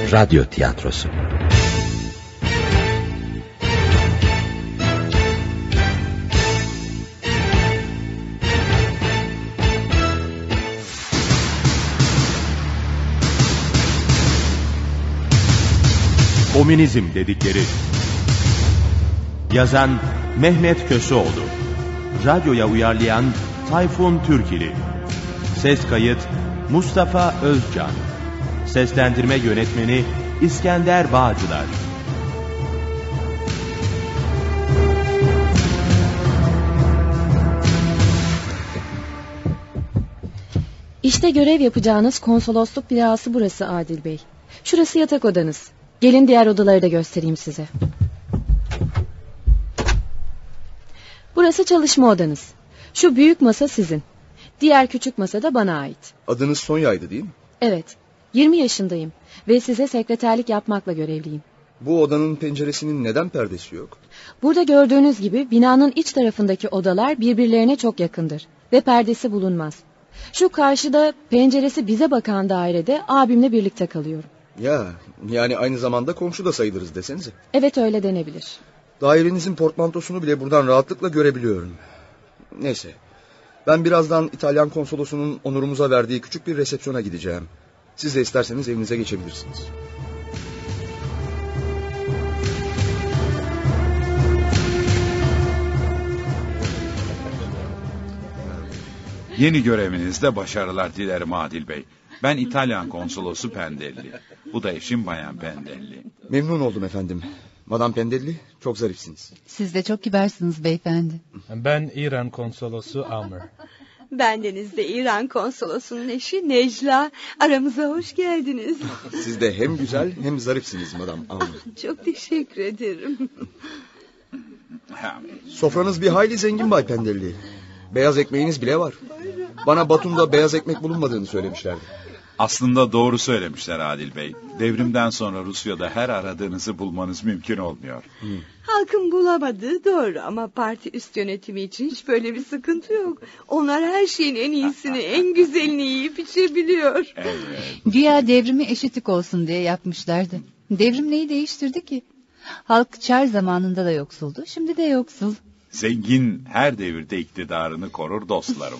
radyo tiyatrosu. Komünizm dedikleri. Yazan Mehmet Köseoğlu. Radyoya uyarlayan Tayfun Türkili. Ses kayıt Mustafa Özcan. Seslendirme yönetmeni İskender Bağcılar. İşte görev yapacağınız konsolosluk binası burası Adil Bey. Şurası yatak odanız. Gelin diğer odaları da göstereyim size. Burası çalışma odanız. Şu büyük masa sizin. Diğer küçük masa da bana ait. Adınız Sonya'ydı değil mi? Evet. 20 yaşındayım ve size sekreterlik yapmakla görevliyim. Bu odanın penceresinin neden perdesi yok? Burada gördüğünüz gibi binanın iç tarafındaki odalar birbirlerine çok yakındır ve perdesi bulunmaz. Şu karşıda penceresi bize bakan dairede abimle birlikte kalıyorum. Ya, yani aynı zamanda komşu da sayılırız desenize. Evet, öyle denebilir. Dairenizin portmantosunu bile buradan rahatlıkla görebiliyorum. Neyse, ben birazdan İtalyan konsolosunun onurumuza verdiği küçük bir resepsiyona gideceğim. Siz de isterseniz evinize geçebilirsiniz. Yeni görevinizde başarılar dilerim Adil Bey. Ben İtalyan konsolosu Pendelli. Bu da eşim Bayan Pendelli. Memnun oldum efendim. Madam Pendelli, çok zarifsiniz. Siz de çok kibarsınız beyefendi. Ben İran konsolosu Amr. Bendeniz de İran konsolosunun eşi Necla. Aramıza hoş geldiniz. Siz de hem güzel hem zarifsiniz Madam Amr. Çok teşekkür ederim. Sofranız bir hayli zengin Bay Pendelli. Beyaz ekmeğiniz bile var. Bana Batum'da beyaz ekmek bulunmadığını söylemişlerdi. Aslında doğru söylemişler Adil Bey. Devrimden sonra Rusya'da her aradığınızı bulmanız mümkün olmuyor. Halkın bulamadığı doğru ama parti üst yönetimi için hiç böyle bir sıkıntı yok. Onlar her şeyin en iyisini, en güzelini yiyip içebiliyor. Evet. Güya devrimi eşitlik olsun diye yapmışlardı. Devrim neyi değiştirdi ki? Halk Çar zamanında da yoksuldu, şimdi de yoksul. Zengin her devirde iktidarını korur dostlarım.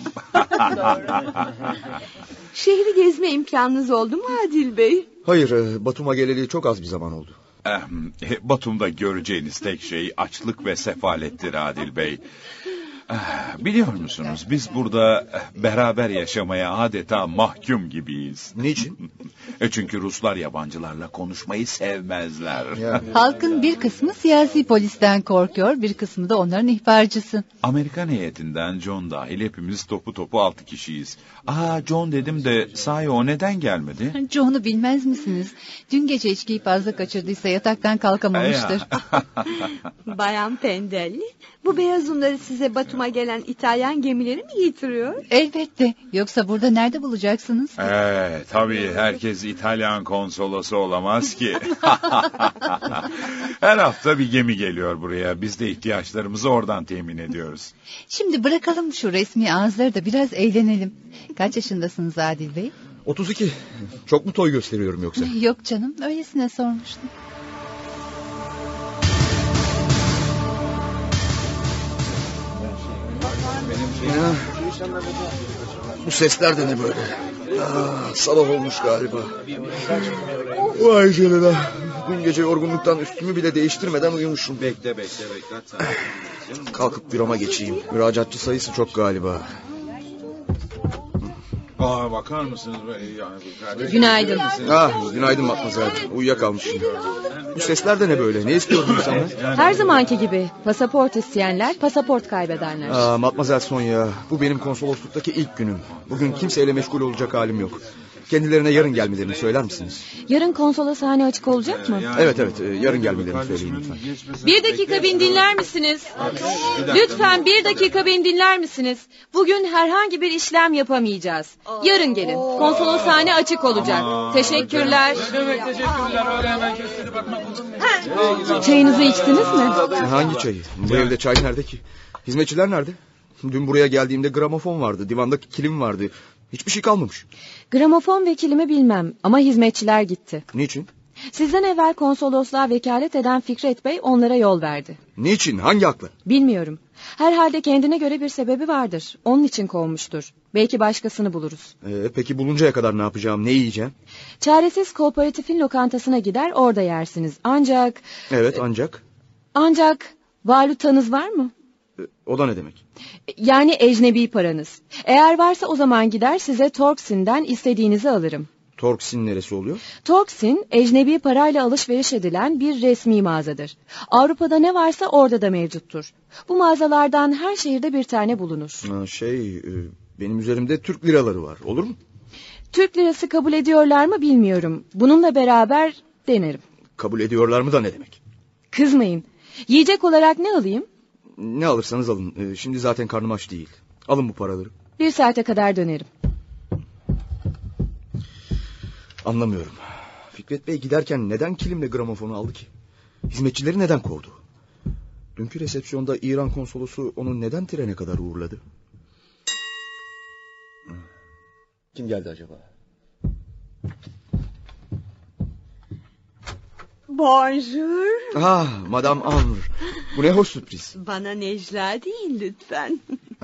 Şehri gezme imkanınız oldu mu Adil Bey? Hayır, Batum'a geleli çok az bir zaman oldu. Batum'da göreceğiniz tek şey açlık ve sefalettir Adil Bey. Biliyor musunuz, biz burada beraber yaşamaya adeta mahkum gibiyiz. Niçin? Çünkü Ruslar yabancılarla konuşmayı sevmezler. Halkın bir kısmı siyasi polisten korkuyor, bir kısmı da onların ihbarcısı. Amerikan heyetinden John dahil hepimiz topu 6 kişiyiz. John dedim de sahi o neden gelmedi? John'u bilmez misiniz? Dün gece içkiyi fazla kaçırdıysa yataktan kalkamamıştır. Bayan Pendelli, bu beyaz unları size Batum'a gelen İtalyan gemileri mi getiriyor? Elbette. Yoksa burada nerede bulacaksınız? Tabii herkes İtalyan konsolosu olamaz ki. Her hafta bir gemi geliyor buraya. Biz de ihtiyaçlarımızı oradan temin ediyoruz. Şimdi bırakalım şu resmi ağızları da biraz eğlenelim. Kaç yaşındasınız Adil Bey? 32. Çok mu toy gösteriyorum yoksa? Yok canım, öylesine sormuştum. Ya, bu sesler de ne böyle? Sabah olmuş galiba. Vay canına. Dün gece yorgunluktan üstümü bile değiştirmeden uyumuşum. Bekle. Kalkıp büroma geçeyim. Müracaatçı sayısı çok galiba. Bakar mısınız? Günaydın. Günaydın Matmazel. Uyuyakalmışım. Bu sesler de ne böyle? Ne istiyor bu insanlar? Her zamanki gibi pasaport isteyenler pasaport kaybederler. Matmazel Sonya, bu benim konsolosluktaki ilk günüm. Bugün kimseyle meşgul olacak halim yok. Kendilerine yarın gelmelerini söyler misiniz? Yarın konsoloshane açık olacak mı? Evet, yarın gelmelerini söyleyin lütfen. Bir dakika beni dinler misiniz? Lütfen bir dakika beni dinler misiniz? Bugün herhangi bir işlem yapamayacağız. Yarın gelin. Konsoloshane açık olacak. Teşekkürler. Çayınızı içtiniz mi? Hangi çayı? Bu evde çay nerede ki? Hizmetçiler nerede? Dün buraya geldiğimde gramofon vardı, divanda kilim vardı. Hiçbir şey kalmamış. Gramofon ve kilimi bilmem ama hizmetçiler gitti. Niçin? Sizden evvel konsolosluğa vekalet eden Fikret Bey onlara yol verdi. Niçin? Hangi hakla? Bilmiyorum. Herhalde kendine göre bir sebebi vardır. Onun için kovmuştur. Belki başkasını buluruz. Peki buluncaya kadar ne yapacağım? Ne yiyeceğim? Çaresiz kooperatifin lokantasına gider orada yersiniz. Ancak... Evet ancak? Ancak valutanız var mı? O da ne demek? Yani ecnebi paranız. Eğer varsa o zaman gider size Torksin'den istediğinizi alırım. Torksin neresi oluyor? Torksin, ecnebi parayla alışveriş edilen bir resmi mağazadır. Avrupa'da ne varsa orada da mevcuttur. Bu mağazalardan her şehirde bir tane bulunur. Benim üzerimde Türk liraları var. Olur mu? Türk lirası kabul ediyorlar mı bilmiyorum. Bununla beraber denerim. Kabul ediyorlar mı da ne demek? Kızmayın. Yiyecek olarak ne alayım? Ne alırsanız alın. Şimdi zaten karnım aç değil. Alın bu paraları. 1 saate kadar dönerim. Anlamıyorum. Fikret Bey giderken neden kilimle gramofonu aldı ki? Hizmetçileri neden kovdu? Dünkü resepsiyonda İran konsolosu onu neden trene kadar uğurladı? Kim geldi acaba? Bonjour. Madame Amr. Bu ne hoş sürpriz. Bana Necla değil lütfen.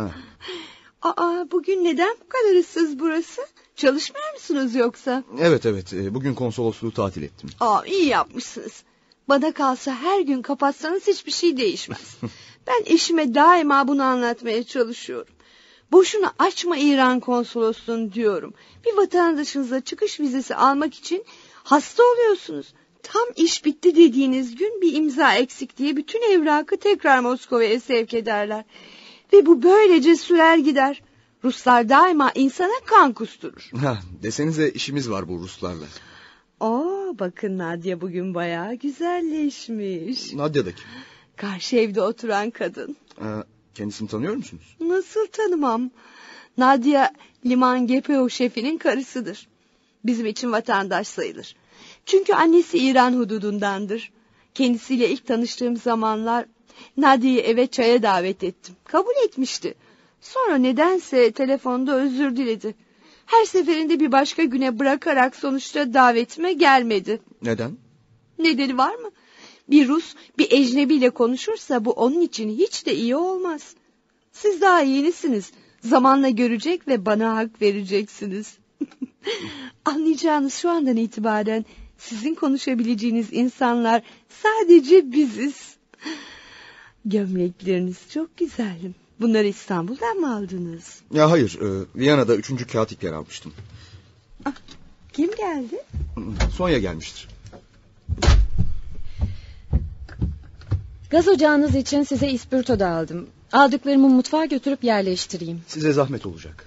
Bugün neden bu kadar ıssız burası? Çalışmıyor musunuz yoksa? Evet. Bugün konsolosluğu tatil ettim. İyi yapmışsınız. Bana kalsa her gün kapatsanız hiçbir şey değişmez. Ben eşime daima bunu anlatmaya çalışıyorum. Boşuna açma İran konsolosluğunu diyorum. Bir vatandaşınıza çıkış vizesi almak için hasta oluyorsunuz. Tam iş bitti dediğiniz gün bir imza eksik diye bütün evrakı tekrar Moskova'ya sevk ederler. Ve bu böylece sürer gider. Ruslar daima insana kan kusturur. Desenize işimiz var bu Ruslarla. Bakın Nadia bugün bayağı güzelleşmiş. Nadia da kim? Karşı evde oturan kadın. Kendisini tanıyor musunuz? Nasıl tanımam? Nadia Liman Gepeo şefinin karısıdır. Bizim için vatandaş sayılır. Çünkü annesi İran hududundandır. Kendisiyle ilk tanıştığım zamanlar Nadia'yı eve çaya davet ettim. Kabul etmişti. Sonra nedense telefonda özür diledi. Her seferinde bir başka güne bırakarak sonuçta davetime gelmedi. Neden? Nedeni var mı? Bir Rus bir ecnebiyle konuşursa bu onun için hiç de iyi olmaz. Siz daha yenisiniz. Zamanla görecek ve bana hak vereceksiniz. Anlayacağınız şu andan itibaren sizin konuşabileceğiniz insanlar sadece biziz. Gömlekleriniz çok güzel. Bunları İstanbul'dan mı aldınız? Hayır, Viyana'da 3. Katipler almıştım. Kim geldi? Sonya gelmiştir. Gaz ocağınız için size ispirto da aldım. Aldıklarımı mutfağa götürüp yerleştireyim. Size zahmet olacak.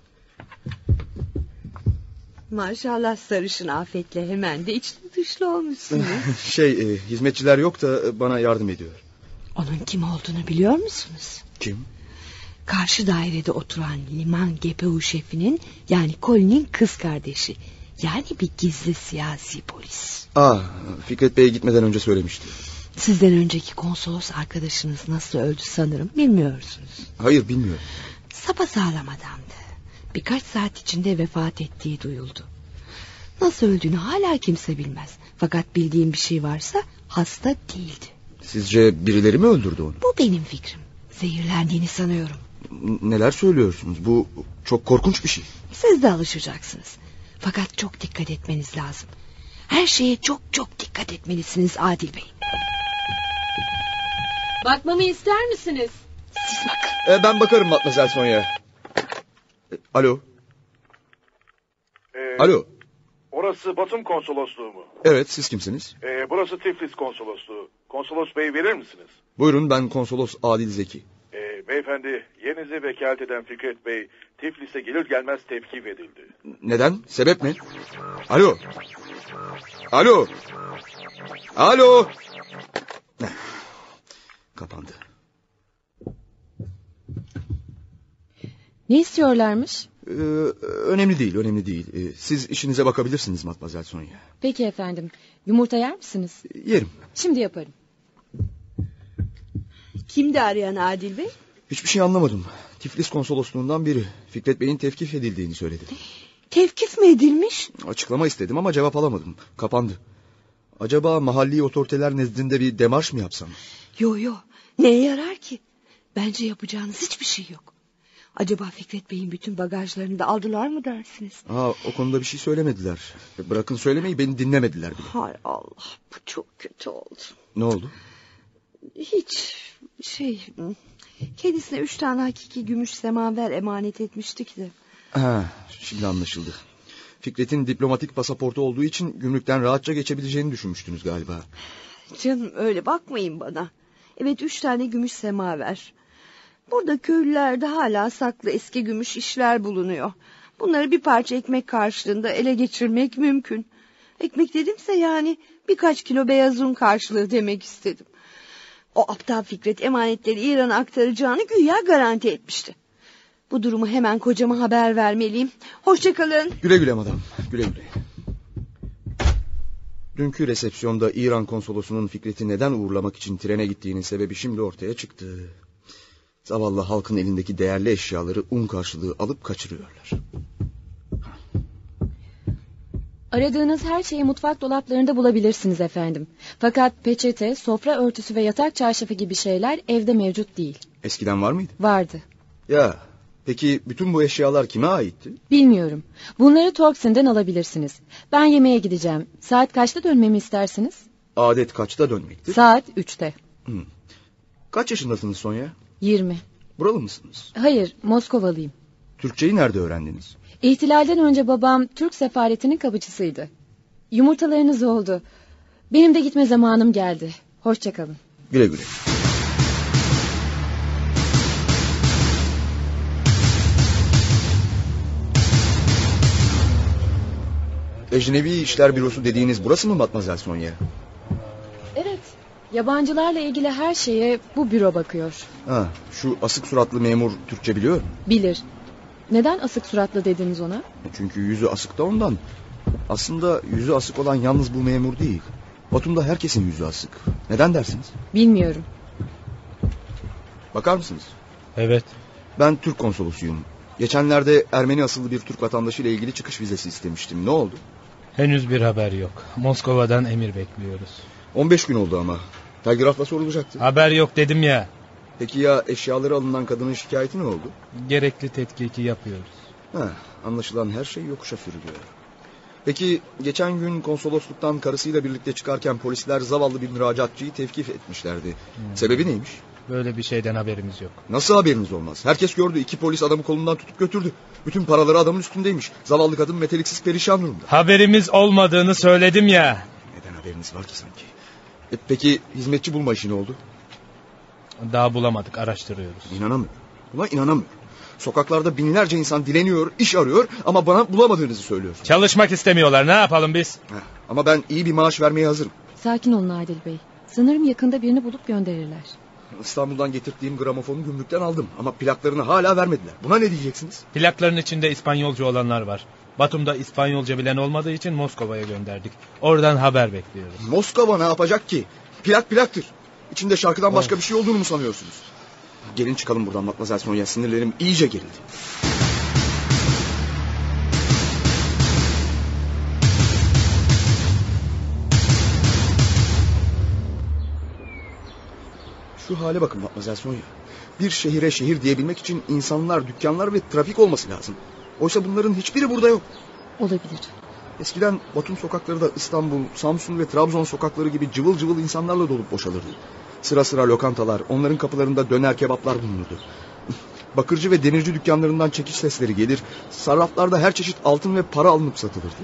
Maşallah sarışın afetle hemen de içli dışlı olmuşsunuz. Hizmetçiler yok da bana yardım ediyor. Onun kim olduğunu biliyor musunuz? Kim? Karşı dairede oturan Liman Gepeu şefinin yani Colin'in kız kardeşi. Yani bir gizli siyasi polis. Fikret Bey gitmeden önce söylemişti. Sizden önceki konsolos arkadaşınız nasıl öldü sanırım bilmiyorsunuz. Hayır bilmiyorum. Sapasağlam adamdı. Birkaç saat içinde vefat ettiği duyuldu. Nasıl öldüğünü hala kimse bilmez. Fakat bildiğim bir şey varsa hasta değildi. Sizce birileri mi öldürdü onu? Bu benim fikrim. Zehirlendiğini sanıyorum. Neler söylüyorsunuz? Bu çok korkunç bir şey. Siz de alışacaksınız. Fakat çok dikkat etmeniz lazım. Her şeye çok dikkat etmelisiniz Adil Bey. Bakmamı ister misiniz? Siz bakın. Ben bakarım Matmazel Sonya. Alo. Alo. Orası Batum konsolosluğu mu? Evet, siz kimsiniz? Burası Tiflis konsolosluğu. Konsolos bey verir misiniz? Buyurun, ben konsolos Adil Zeki. Beyefendi, yerinize vekalet eden Fikret Bey Tiflis'e gelir gelmez tevkif edildi. Neden? Sebep ne? Alo. Alo. Alo. Kapandı. Ne istiyorlarmış? Önemli değil. Siz işinize bakabilirsiniz Matmazel Sonya. Peki efendim. Yumurta yer misiniz? Yerim. Şimdi yaparım. Kimdi arayan Adil Bey? Hiçbir şey anlamadım. Tiflis konsolosluğundan biri Fikret Bey'in tevkif edildiğini söyledi. Tevkif mi edilmiş? Açıklama istedim ama cevap alamadım. Kapandı. Acaba mahalli otoriteler nezdinde bir demarş mı yapsam? Yo, neye yarar ki? Bence yapacağınız hiçbir şey yok. Acaba Fikret Bey'in bütün bagajlarını da aldılar mı dersiniz? O konuda bir şey söylemediler. Bırakın söylemeyi, beni dinlemediler bile. Hay Allah, bu çok kötü oldu. Ne oldu? Hiç kendisine 3 tane hakiki gümüş semaver emanet etmiştik de. Şimdi anlaşıldı. Fikret'in diplomatik pasaportu olduğu için gümrükten rahatça geçebileceğini düşünmüştünüz galiba. Canım, öyle bakmayın bana. Evet, 3 tane gümüş semaver. Burada köylülerde hala saklı eski gümüş işler bulunuyor. Bunları bir parça ekmek karşılığında ele geçirmek mümkün. Ekmek dedimse yani birkaç kilo beyaz un karşılığı demek istedim. O aptal Fikret emanetleri İran'a aktaracağını güya garanti etmişti. Bu durumu hemen kocama haber vermeliyim. Hoşçakalın. Güle güle madam, güle güle. Dünkü resepsiyonda İran konsolosunun Fikret'i neden uğurlamak için trene gittiğinin sebebi şimdi ortaya çıktı. Zavallı halkın elindeki değerli eşyaları un karşılığı alıp kaçırıyorlar. Aradığınız her şeyi mutfak dolaplarında bulabilirsiniz efendim. Fakat peçete, sofra örtüsü ve yatak çarşafı gibi şeyler evde mevcut değil. Eskiden var mıydı? Vardı. Ya, peki bütün bu eşyalar kime aitti? Bilmiyorum. Bunları Torksen'den alabilirsiniz. Ben yemeğe gideceğim. Saat kaçta dönmemi istersiniz? Adet kaçta dönmektir? Saat 3'te. Kaç yaşındasınız Sonya? 20. Buralı mısınız? Hayır, Moskovalıyım. Türkçeyi nerede öğrendiniz? İhtilalden önce babam Türk sefaretinin kapıcısıydı. Yumurtalarınız oldu. Benim de gitme zamanım geldi. Hoşçakalın. Güle güle. Ecnebi İşler Bürosu dediğiniz burası mı Matmazel Sonya? Evet. Yabancılarla ilgili her şeye bu büro bakıyor. Şu asık suratlı memur Türkçe biliyor mu? Bilir. Neden asık suratlı dediniz ona? Çünkü yüzü asık da ondan. Aslında yüzü asık olan yalnız bu memur değil. Batum'da herkesin yüzü asık. Neden dersiniz? Bilmiyorum. Bakar mısınız? Evet. Ben Türk konsolosuyum. Geçenlerde Ermeni asıllı bir Türk vatandaşı ile ilgili çıkış vizesi istemiştim. Ne oldu? Henüz bir haber yok. Moskova'dan emir bekliyoruz. 15 gün oldu ama. Telgrafla sorulacaktı. Haber yok dedim ya. Peki ya eşyaları alınan kadının şikayeti ne oldu? Gerekli tetkiki yapıyoruz. Anlaşılan her şey yokuşa sürülüyor. Peki geçen gün konsolosluktan karısıyla birlikte çıkarken polisler zavallı bir müracaatçıyı tevkif etmişlerdi. Sebebi neymiş? Böyle bir şeyden haberimiz yok. Nasıl haberiniz olmaz? Herkes gördü. 2 polis adamı kolundan tutup götürdü. Bütün paraları adamın üstündeymiş. Zavallı kadın meteliksiz perişan durumda. Haberimiz olmadığını söyledim ya. Neden haberiniz var ki sanki? Peki hizmetçi bulma işi ne oldu? Daha bulamadık, araştırıyoruz. İnanamıyorum. Buna inanamıyorum. Sokaklarda binlerce insan dileniyor, iş arıyor ama bana bulamadığınızı söylüyorsunuz. Çalışmak istemiyorlar, ne yapalım biz? Ama ben iyi bir maaş vermeye hazırım. Sakin olun Adil Bey. Sanırım yakında birini bulup gönderirler. İstanbul'dan getirdiğim gramofonu gümrükten aldım ama plaklarını hala vermediler. Buna ne diyeceksiniz? Plakların içinde İspanyolca olanlar var. Batum'da İspanyolca bilen olmadığı için Moskova'ya gönderdik. Oradan haber bekliyoruz. Moskova ne yapacak ki? Plak plaktır. İçinde şarkıdan başka bir şey olduğunu mu sanıyorsunuz? Gelin çıkalım buradan Matmazel Sonya. Sinirlerim iyice gerildi. Şu hale bakın Matmazel Sonya. Bir şehire şehir diyebilmek için insanlar, dükkanlar ve trafik olması lazım. Oysa bunların hiçbiri burada yok. Olabilir. Eskiden Batum sokakları da İstanbul, Samsun ve Trabzon sokakları gibi cıvıl cıvıl insanlarla dolup boşalırdı. Sıra sıra lokantalar, onların kapılarında döner kebaplar bulunurdu. Bakırcı ve demirci dükkanlarından çekiş sesleri gelir, sarraflarda her çeşit altın ve para alınıp satılırdı.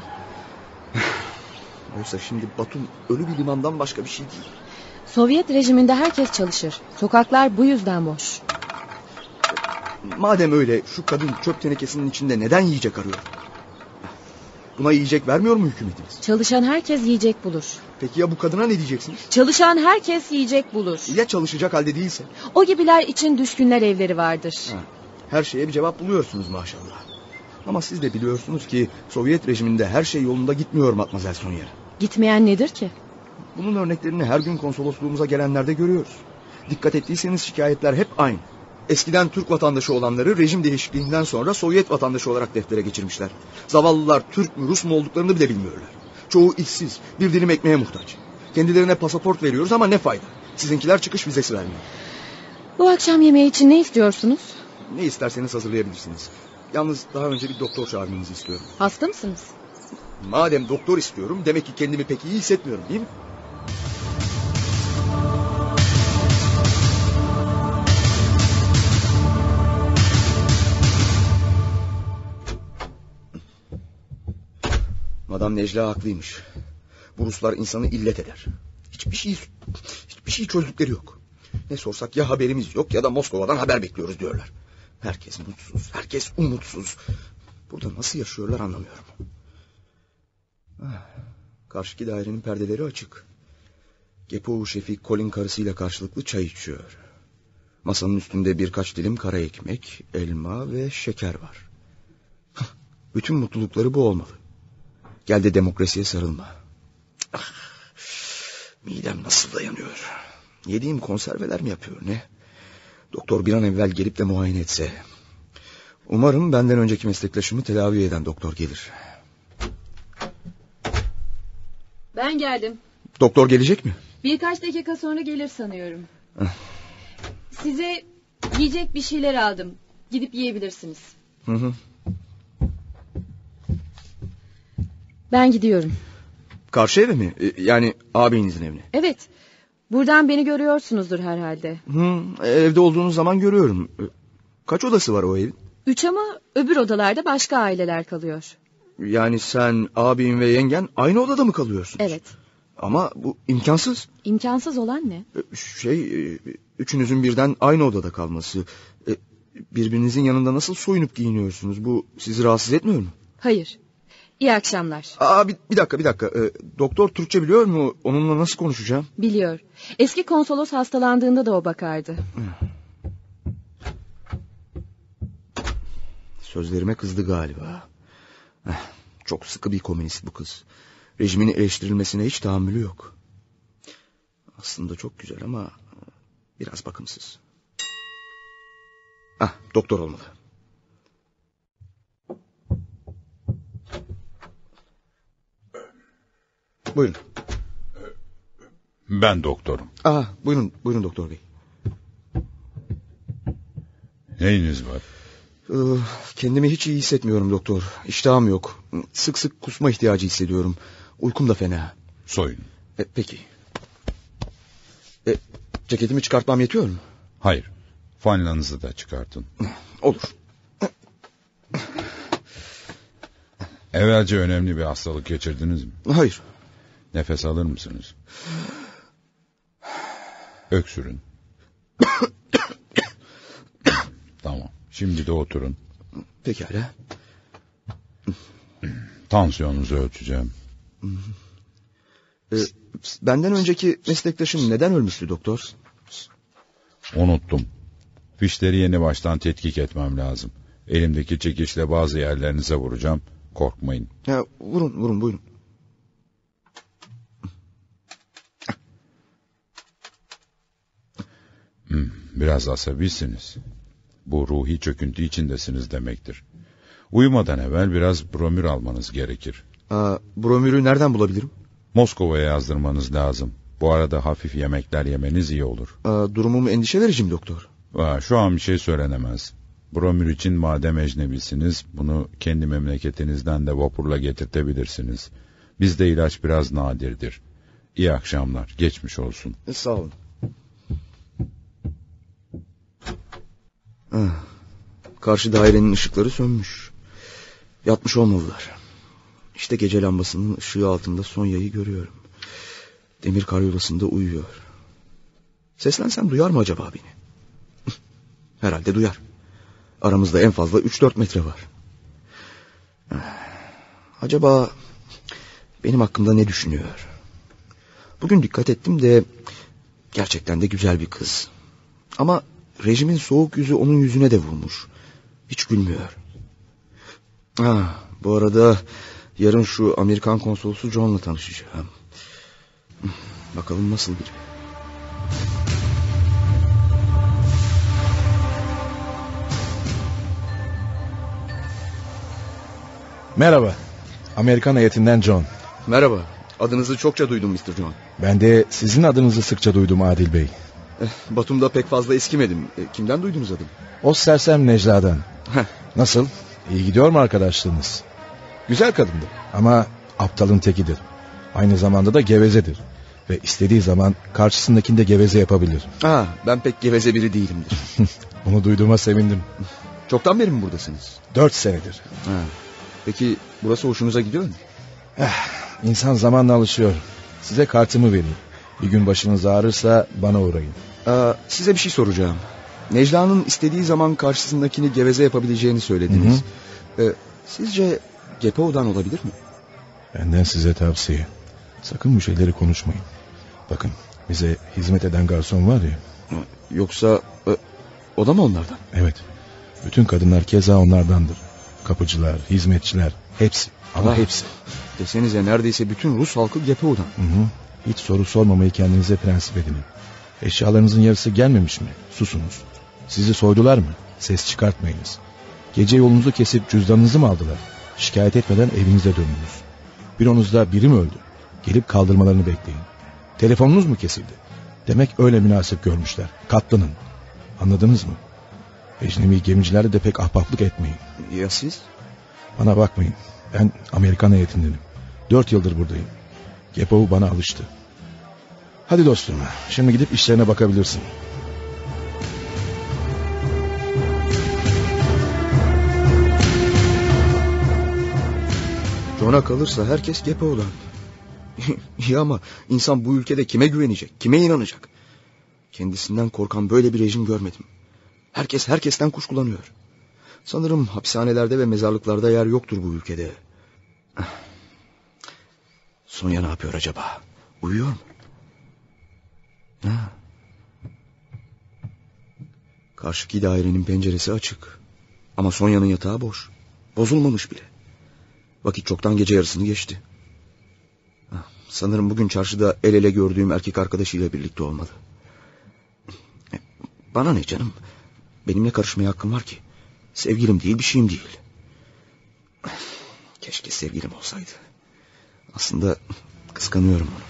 Oysa şimdi Batum ölü bir limandan başka bir şey değil. Sovyet rejiminde herkes çalışır. Sokaklar bu yüzden boş. Madem öyle, şu kadın çöp tenekesinin içinde neden yiyecek arıyor? Buna yiyecek vermiyor mu hükümetimiz? Çalışan herkes yiyecek bulur. Peki ya bu kadına ne diyeceksiniz? Çalışan herkes yiyecek bulur. Ya çalışacak halde değilse? O gibiler için düşkünler evleri vardır. Her şeye bir cevap buluyorsunuz maşallah. Ama siz de biliyorsunuz ki Sovyet rejiminde her şey yolunda gitmiyor Matmazel Sonya. Gitmeyen nedir ki? Bunun örneklerini her gün konsolosluğumuza gelenlerde görüyoruz. Dikkat ettiyseniz şikayetler hep aynı. Eskiden Türk vatandaşı olanları rejim değişikliğinden sonra Sovyet vatandaşı olarak deftere geçirmişler. Zavallılar Türk mü Rus mu olduklarını bile bilmiyorlar. Çoğu işsiz, bir dilim ekmeğe muhtaç. Kendilerine pasaport veriyoruz ama ne fayda? Sizinkiler çıkış vizesi vermiyor. Bu akşam yemeği için ne istiyorsunuz? Ne isterseniz hazırlayabilirsiniz. Yalnız daha önce bir doktor çağırmanızı istiyorum. Hasta mısınız? Madem doktor istiyorum, demek ki kendimi pek iyi hissetmiyorum, değil mi? Madam Necla haklıymış. Bu Ruslar insanı illet eder. Hiçbir şey çözdükleri yok. Ne sorsak ya haberimiz yok ya da Moskova'dan haber bekliyoruz diyorlar. Herkes mutsuz, herkes umutsuz. Burada nasıl yaşıyorlar anlamıyorum. Karşıki dairenin perdeleri açık. Gepov şefi Colin karısıyla karşılıklı çay içiyor. Masanın üstünde birkaç dilim kara ekmek, elma ve şeker var. Bütün mutlulukları bu olmalı. Gel de demokrasiye sarılma. Midem nasıl dayanıyor? Yediğim konserveler mi yapıyor ne? Doktor bir an evvel gelip de muayene etse. Umarım benden önceki meslektaşımı tedavi eden doktor gelir. Ben geldim. Doktor gelecek mi? Birkaç dakika sonra gelir sanıyorum. Size yiyecek bir şeyler aldım. Gidip yiyebilirsiniz. Hı. Ben gidiyorum. Karşı eve mi? Yani ağabeyinizin evine. Evet. Buradan beni görüyorsunuzdur herhalde. Evde olduğunuz zaman görüyorum. Kaç odası var o evin? 3 ama öbür odalarda başka aileler kalıyor. Yani sen, abin ve yengen aynı odada mı kalıyorsunuz? Evet. Ama bu imkansız. İmkansız olan ne? Üçünüzün birden aynı odada kalması. Birbirinizin yanında nasıl soyunup giyiniyorsunuz? Bu sizi rahatsız etmiyor mu? Hayır. İyi akşamlar. Bir dakika. Doktor Türkçe biliyor mu? Onunla nasıl konuşacağım? Biliyor. Eski konsolos hastalandığında da o bakardı. Sözlerime kızdı galiba. Çok sıkı bir komünist bu kız. Rejimin eleştirilmesine hiç tahammülü yok. Aslında çok güzel ama biraz bakımsız. Doktor olmalı. Buyurun. Ben doktorum. Buyurun doktor bey. Neyiniz var? Kendimi hiç iyi hissetmiyorum doktor. İştahım yok. Sık sık kusma ihtiyacı hissediyorum. Uykum da fena. Soyun. Peki. Ceketimi çıkartmam yetiyor mu? Hayır. Fanlanızı da çıkartın. Olur. Evvelce önemli bir hastalık geçirdiniz mi? Hayır. Nefes alır mısınız? Öksürün. Tamam. Şimdi de oturun. Pekala. Tansiyonunuzu ölçeceğim. Benden önceki meslektaşım neden ölmüştü doktor? Unuttum. Fişleri yeni baştan tetkik etmem lazım. Elimdeki çekişle bazı yerlerinize vuracağım. Korkmayın. Vurun buyurun. Biraz asabisiniz. Bu ruhi çöküntü içindesiniz demektir. Uyumadan evvel biraz bromür almanız gerekir. Bromürü nereden bulabilirim? Moskova'ya yazdırmanız lazım. Bu arada hafif yemekler yemeniz iyi olur. Durumum endişe verici mi doktor? Şu an bir şey söylenemez. Bromür için madem ecnebisiniz, bunu kendi memleketinizden de vapurla getirtebilirsiniz. Bizde ilaç biraz nadirdir. İyi akşamlar, geçmiş olsun. Sağ olun. Karşı dairenin ışıkları sönmüş. Yatmış olmalılar. İşte gece lambasının ışığı altında Sonya'yı görüyorum. Demir karyolasında uyuyor. Seslensem duyar mı acaba beni? Herhalde duyar. Aramızda en fazla 3-4 metre var. Acaba benim hakkımda ne düşünüyor? Bugün dikkat ettim de gerçekten de güzel bir kız. Ama rejimin soğuk yüzü onun yüzüne de vurmuş. Hiç gülmüyor. Bu arada yarın şu Amerikan konsolosu John'la tanışacağım. Bakalım nasıl biri. Merhaba. Amerikan heyetinden John. Merhaba. Adınızı çokça duydum Mr. John. Ben de sizin adınızı sıkça duydum Adil Bey. Batum'da pek fazla eskimedim. Kimden duydunuz adımı? O sersem Necla'dan. Nasıl? İyi gidiyor mu arkadaşlığınız? Güzel kadındır ama aptalın tekidir. Aynı zamanda da gevezedir. Ve istediği zaman karşısındakini de geveze yapabilir. Ben pek geveze biri değilimdir. Onu duyduğuma sevindim. Çoktan beri mi buradasınız? 4 senedir. Peki burası hoşunuza gidiyor mu? İnsan zamanla alışıyor. Size kartımı vereyim. Bir gün başınız ağrırsa bana uğrayın. Size bir şey soracağım. Necla'nın istediği zaman karşısındakini geveze yapabileceğini söylediniz. Sizce Gepeo'dan olabilir mi? Benden size tavsiye. Sakın bu şeyleri konuşmayın. Bakın bize hizmet eden garson var ya. Yoksa o da mı onlardan? Evet. Bütün kadınlar keza onlardandır. Kapıcılar, hizmetçiler, hepsi. Ama hepsi. Desenize neredeyse bütün Rus halkı Gepeo'dan. Hiç soru sormamayı kendinize prensip edinin. Eşyalarınızın yarısı gelmemiş mi? Susunuz. Sizi soydular mı? Ses çıkartmayınız. Gece yolunuzu kesip cüzdanınızı mı aldılar? Şikayet etmeden evinize döndünüz. Büronuzda biri mi öldü? Gelip kaldırmalarını bekleyin. Telefonunuz mu kesildi? Demek öyle münasip görmüşler. Katlanın. Anladınız mı? Ecnebi gemicilerle de pek ahbaplık etmeyin. Ya siz? Bana bakmayın. Ben Amerikan eğitimliyim. 4 yıldır buradayım. Gepeo bana alıştı. Hadi dostum. Şimdi gidip işlerine bakabilirsin. John'a kalırsa herkes Gepeo'dan. İyi ama insan bu ülkede kime güvenecek? Kime inanacak? Kendisinden korkan böyle bir rejim görmedim. Herkes herkesten kuşkulanıyor. Sanırım hapishanelerde ve mezarlıklarda yer yoktur bu ülkede. Sonya ne yapıyor acaba? Uyuyor mu? Karşıki dairenin penceresi açık. Ama Sonya'nın yatağı boş. Bozulmamış bile. Vakit çoktan gece yarısını geçti. Sanırım bugün çarşıda el ele gördüğüm erkek arkadaşıyla birlikte olmalı. Bana ne canım? Benimle karışmaya hakkım var ki. Sevgilim değil, bir şeyim değil. Keşke sevgilim olsaydı. Aslında kıskanıyorum onu.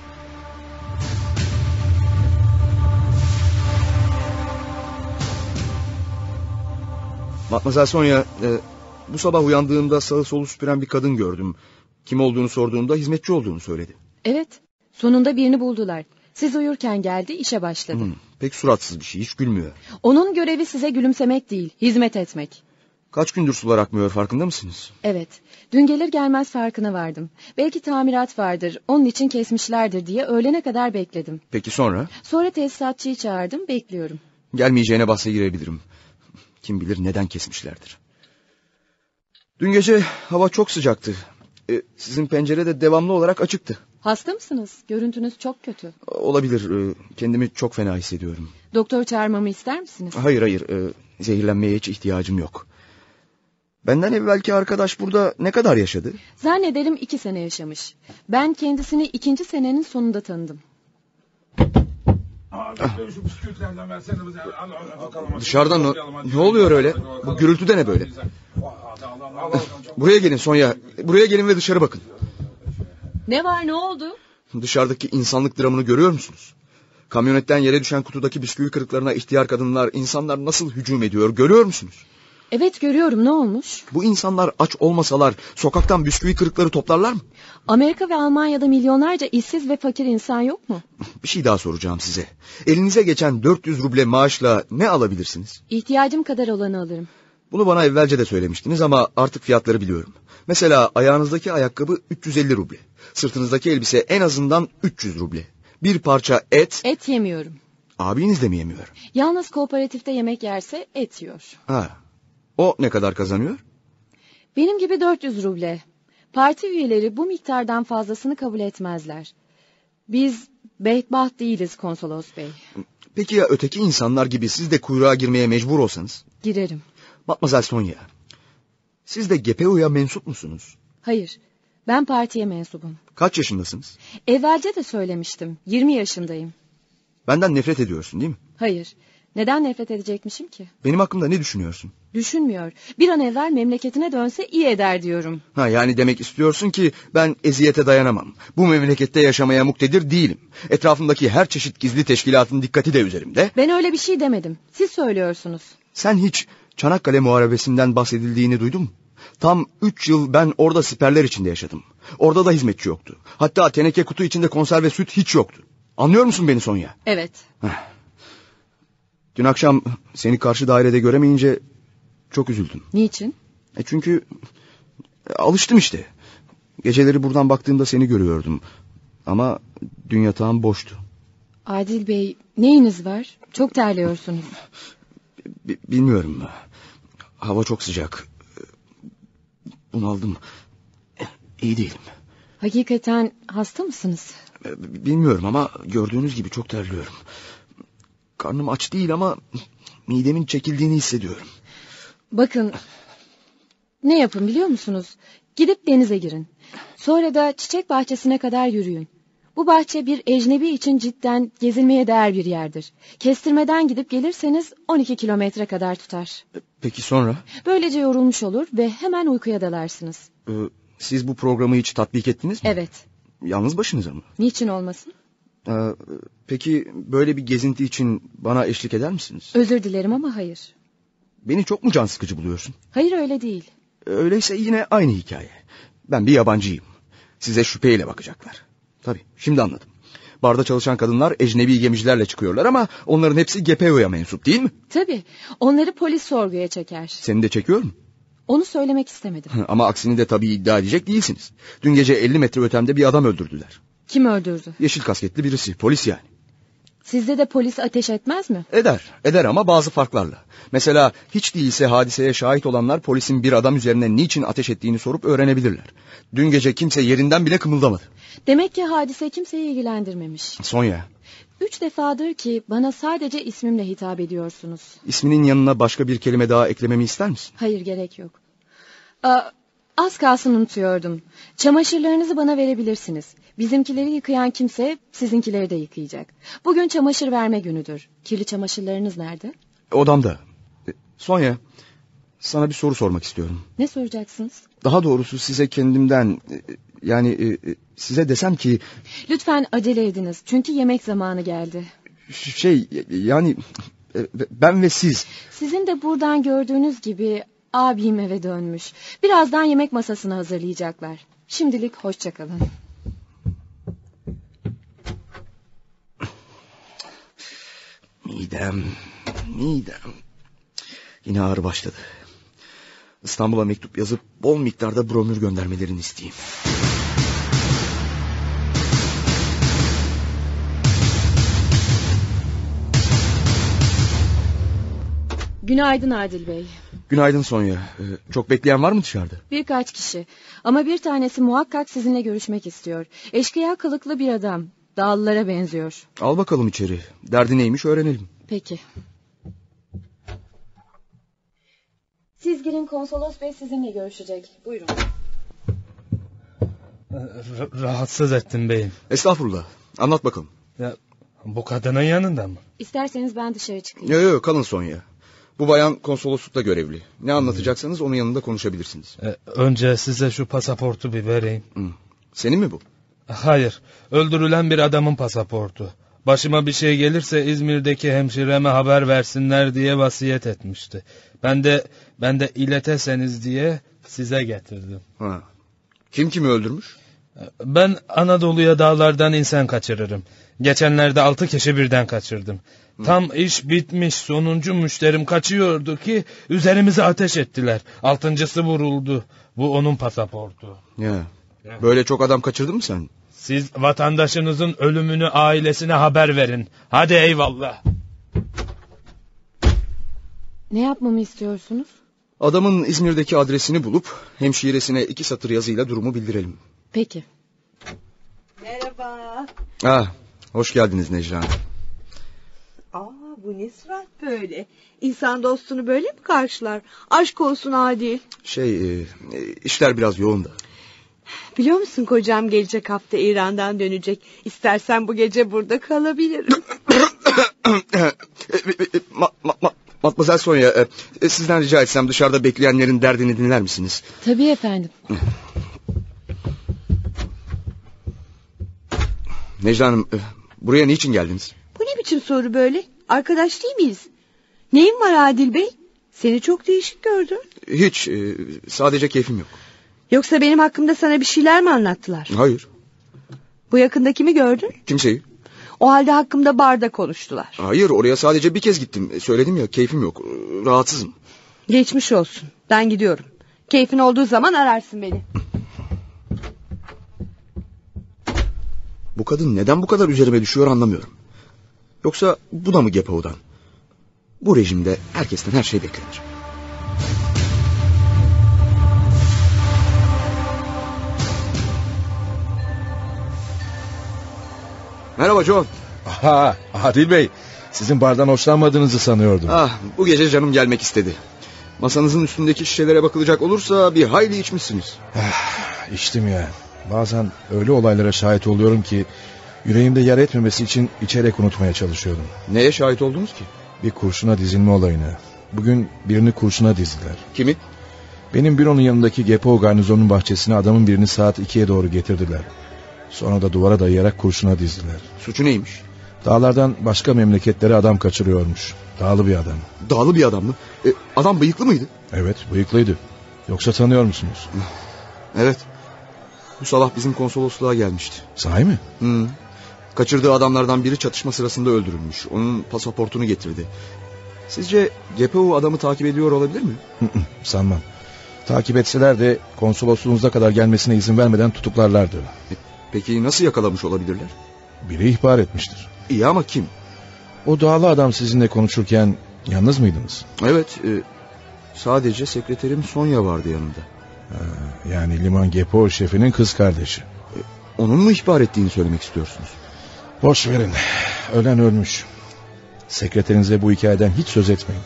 Matmazel Sonya, bu sabah uyandığımda sağı solu süpüren bir kadın gördüm. Kim olduğunu sorduğumda hizmetçi olduğunu söyledi. Evet, sonunda birini buldular. Siz uyurken geldi, işe başladı. Pek suratsız bir şey, hiç gülmüyor. Onun görevi size gülümsemek değil, hizmet etmek. Kaç gündür sular akmıyor, farkında mısınız? Evet, dün gelir gelmez farkına vardım. Belki tamirat vardır, onun için kesmişlerdir diye öğlene kadar bekledim. Peki sonra? Sonra tesisatçıyı çağırdım, bekliyorum. Gelmeyeceğine bahse girebilirim. Kim bilir neden kesmişlerdir. Dün gece hava çok sıcaktı. Sizin pencere de devamlı olarak açıktı. Hasta mısınız? Görüntünüz çok kötü. Olabilir. Kendimi çok fena hissediyorum. Doktor çağırmamı ister misiniz? Hayır. Zehirlenmeye hiç ihtiyacım yok. Benden evvelki arkadaş burada ne kadar yaşadı? Zannederim 2 sene yaşamış. Ben kendisini 2. senenin sonunda tanıdım. Dışarıdan ne oluyor öyle? Bu gürültü de ne böyle? Buraya gelin Sonya. Buraya gelin ve dışarı bakın. Ne var, ne oldu? Dışarıdaki insanlık dramını görüyor musunuz? Kamyonetten yere düşen kutudaki bisküvi kırıklarına ihtiyar kadınlar, insanlar nasıl hücum ediyor görüyor musunuz? Evet görüyorum, ne olmuş? Bu insanlar aç olmasalar sokaktan bisküvi kırıkları toplarlar mı? Amerika ve Almanya'da milyonlarca işsiz ve fakir insan yok mu? Bir şey daha soracağım size. Elinize geçen 400 ruble maaşla ne alabilirsiniz? İhtiyacım kadar olanı alırım. Bunu bana evvelce de söylemiştiniz ama artık fiyatları biliyorum. Mesela ayağınızdaki ayakkabı 350 ruble. Sırtınızdaki elbise en azından 300 ruble. Bir parça et... Et yemiyorum. Abiniz de mi yemiyor? Yalnız kooperatifte yemek yerse et yiyor. O ne kadar kazanıyor? Benim gibi 400 ruble. Parti üyeleri bu miktardan fazlasını kabul etmezler. Biz bedbaht değiliz konsolos bey. Peki ya öteki insanlar gibi siz de kuyruğa girmeye mecbur olsanız? Girerim. Matmazel Sonya, siz de Gepeo'ya mensup musunuz? Hayır, ben partiye mensubum. Kaç yaşındasınız? Evvelce de söylemiştim, 20 yaşındayım. Benden nefret ediyorsun değil mi? Hayır, Neden nefret edecekmişim ki? Benim hakkımda ne düşünüyorsun? Düşünmüyor. Bir an evvel memleketine dönse iyi eder diyorum. Yani demek istiyorsun ki ben eziyete dayanamam. Bu memlekette yaşamaya muktedir değilim. Etrafımdaki her çeşit gizli teşkilatın dikkati de üzerimde. Ben öyle bir şey demedim. Siz söylüyorsunuz. Sen hiç Çanakkale Muharebesi'nden bahsedildiğini duydun mu? Tam 3 yıl ben orada siperler içinde yaşadım. Orada da hizmetçi yoktu. Hatta teneke kutu içinde konserve süt hiç yoktu. Anlıyor musun beni Sonya? Evet. Dün akşam seni karşı dairede göremeyince çok üzüldüm. Niçin? Çünkü alıştım işte. Geceleri buradan baktığımda seni görüyordum. Ama dün yatağım boştu. Adil Bey, neyiniz var? Çok terliyorsunuz. Bilmiyorum. Hava çok sıcak. Bunaldım. İyi değilim. Hakikaten hasta mısınız? Bilmiyorum ama gördüğünüz gibi çok terliyorum. Karnım aç değil ama midemin çekildiğini hissediyorum. Bakın, ne yapın biliyor musunuz? Gidip denize girin. Sonra da çiçek bahçesine kadar yürüyün. Bu bahçe bir ecnebi için cidden gezilmeye değer bir yerdir. Kestirmeden gidip gelirseniz 12 kilometre kadar tutar. Peki sonra? Böylece yorulmuş olur ve hemen uykuya dalarsınız. Siz bu programı hiç tatbik ettiniz mi? Evet. Yalnız başınıza mı? Niçin olmasın? Peki böyle bir gezinti için bana eşlik eder misiniz? Özür dilerim ama hayır. Beni çok mu can sıkıcı buluyorsun? Hayır, öyle değil. Öyleyse yine aynı hikaye. Ben bir yabancıyım. Size şüpheyle bakacaklar. Tabii şimdi anladım. Barda çalışan kadınlar ecnebi gemicilerle çıkıyorlar ama onların hepsi GPO'ya mensup değil mi? Tabii. Onları polis sorguya çeker. Seni de çekiyor mu? Onu söylemek istemedim. Ama aksini de tabii iddia edecek değilsiniz. Dün gece 50 metre ötemde bir adam öldürdüler. Kim öldürdü? Yeşil kasketli birisi, polis yani. Sizde de polis ateş etmez mi? Eder ama bazı farklarla. Mesela hiç değilse hadiseye şahit olanlar polisin bir adam üzerine niçin ateş ettiğini sorup öğrenebilirler. Dün gece kimse yerinden bile kımıldamadı. Demek ki hadise kimseyi ilgilendirmemiş. Sonya. 3 defadır ki bana sadece ismimle hitap ediyorsunuz. İsminin yanına başka bir kelime daha eklememi ister misin? Hayır, gerek yok. Az kalsın unutuyordum. Çamaşırlarınızı bana verebilirsiniz. Bizimkileri yıkayan kimse sizinkileri de yıkayacak. Bugün çamaşır verme günüdür. Kirli çamaşırlarınız nerede? Odamda. Sonya, sana bir soru sormak istiyorum. Ne soracaksınız? Daha doğrusu size kendimden... Yani size desem ki... Lütfen acele ediniz. Çünkü yemek zamanı geldi. Yani ben ve siz... Sizin de buradan gördüğünüz gibi abim eve dönmüş. Birazdan yemek masasını hazırlayacaklar. Şimdilik hoşça kalın. Midem. Yine ağrı başladı. İstanbul'a mektup yazıp bol miktarda bromür göndermelerini isteyeyim. Günaydın Adil Bey. Günaydın Sonya. Çok bekleyen var mı dışarıda? Birkaç kişi. Ama bir tanesi muhakkak sizinle görüşmek istiyor. Eşkıya kılıklı bir adam. Dağlılara benziyor. Al bakalım içeri. Derdi neymiş öğrenelim. Peki. Siz girin, konsolos bey sizinle görüşecek. Buyurun. Rahatsız ettim beyim. Estağfurullah. Anlat bakalım. Ya, bu kadının yanında mı? İsterseniz ben dışarı çıkayım. Yok kalın Sonya. Bu bayan konsoloslukta görevli. Ne anlatacaksanız onun yanında konuşabilirsiniz. Önce size şu pasaportu bir vereyim. Senin mi bu? Hayır. Öldürülen bir adamın pasaportu. Başıma bir şey gelirse İzmir'deki hemşireme haber versinler diye vasiyet etmişti. Ben de ileteseniz diye size getirdim. Kim kimi öldürmüş? Ben Anadolu'ya dağlardan insan kaçırırım. Geçenlerde 6 kişi birden kaçırdım. Tam iş bitmiş, sonuncu müşterim kaçıyordu ki üzerimize ateş ettiler. 6.'sı vuruldu. Bu onun pasaportu. Böyle çok adam kaçırdın mı sen? Siz vatandaşınızın ölümünü ailesine haber verin. Hadi eyvallah. Ne yapmamı istiyorsunuz? Adamın İzmir'deki adresini bulup hemşiresine 2 satır yazıyla durumu bildirelim. Peki. Merhaba. Hoş geldiniz Necla. Bu ne surat böyle? İnsan dostunu böyle mi karşılar? Aşk olsun Adil. İşler biraz yoğun da. Biliyor musun, kocam gelecek hafta İran'dan dönecek. İstersen bu gece burada kalabilirim. Matmazel Sonya, sizden rica etsem dışarıda bekleyenlerin derdini dinler misiniz? Tabii efendim. Necla Hanım, buraya niçin geldiniz? Bu ne biçim soru böyle? Arkadaş değil miyiz? Neyin var Adil Bey? Seni çok değişik gördüm. Hiç, sadece keyfim yok. Yoksa benim hakkımda sana bir şeyler mi anlattılar? Hayır. Bu yakında kimi gördün? Kimseyi. O halde hakkımda barda konuştular. Hayır, oraya sadece bir kez gittim. Söyledim ya, keyfim yok, rahatsızım. Geçmiş olsun, ben gidiyorum. Keyfin olduğu zaman ararsın beni. Bu kadın neden bu kadar üzerime düşüyor anlamıyorum. Yoksa bu da mı Gepo'dan? Bu rejimde herkesten her şey beklenir. Merhaba John. Aha, Adil Bey, sizin bardan hoşlanmadığınızı sanıyordum. Bu gece canım gelmek istedi. Masanızın üstündeki şişelere bakılacak olursa bir hayli içmişsiniz. İçtim ya. Bazen öyle olaylara şahit oluyorum ki yüreğimde yer etmemesi için içerek unutmaya çalışıyorum. Neye şahit oldunuz ki? Bir kurşuna dizilme olayına. Bugün birini kurşuna dizdiler. Kimi? Benim büronun yanındaki Gepo garnizonun bahçesine adamın birini saat 2'ye doğru getirdiler. Sonra da duvara dayayarak kurşuna dizdiler. Suçu neymiş? Dağlardan başka memleketlere adam kaçırıyormuş. Dağlı bir adam. Dağlı bir adam mı? Adam bıyıklı mıydı? Evet, bıyıklıydı. Yoksa tanıyor musunuz? Evet. Bu sabah bizim konsolosluğa gelmişti. Sahi mi? Kaçırdığı adamlardan biri çatışma sırasında öldürülmüş. Onun pasaportunu getirdi. Sizce Gepo adamı takip ediyor olabilir mi? Sanmam. Takip etseler de konsolosluğunuza kadar gelmesine izin vermeden tutuklarlardı. Peki nasıl yakalamış olabilirler? Biri ihbar etmiştir. İyi ama kim? O dağlı adam sizinle konuşurken yalnız mıydınız? Evet. Sadece sekreterim Sonya vardı yanımda. Yani Liman Gepo şefinin kız kardeşi. Onun mu ihbar ettiğini söylemek istiyorsunuz? Boş verin. Ölen ölmüş. Sekreterinize bu hikayeden hiç söz etmeyin.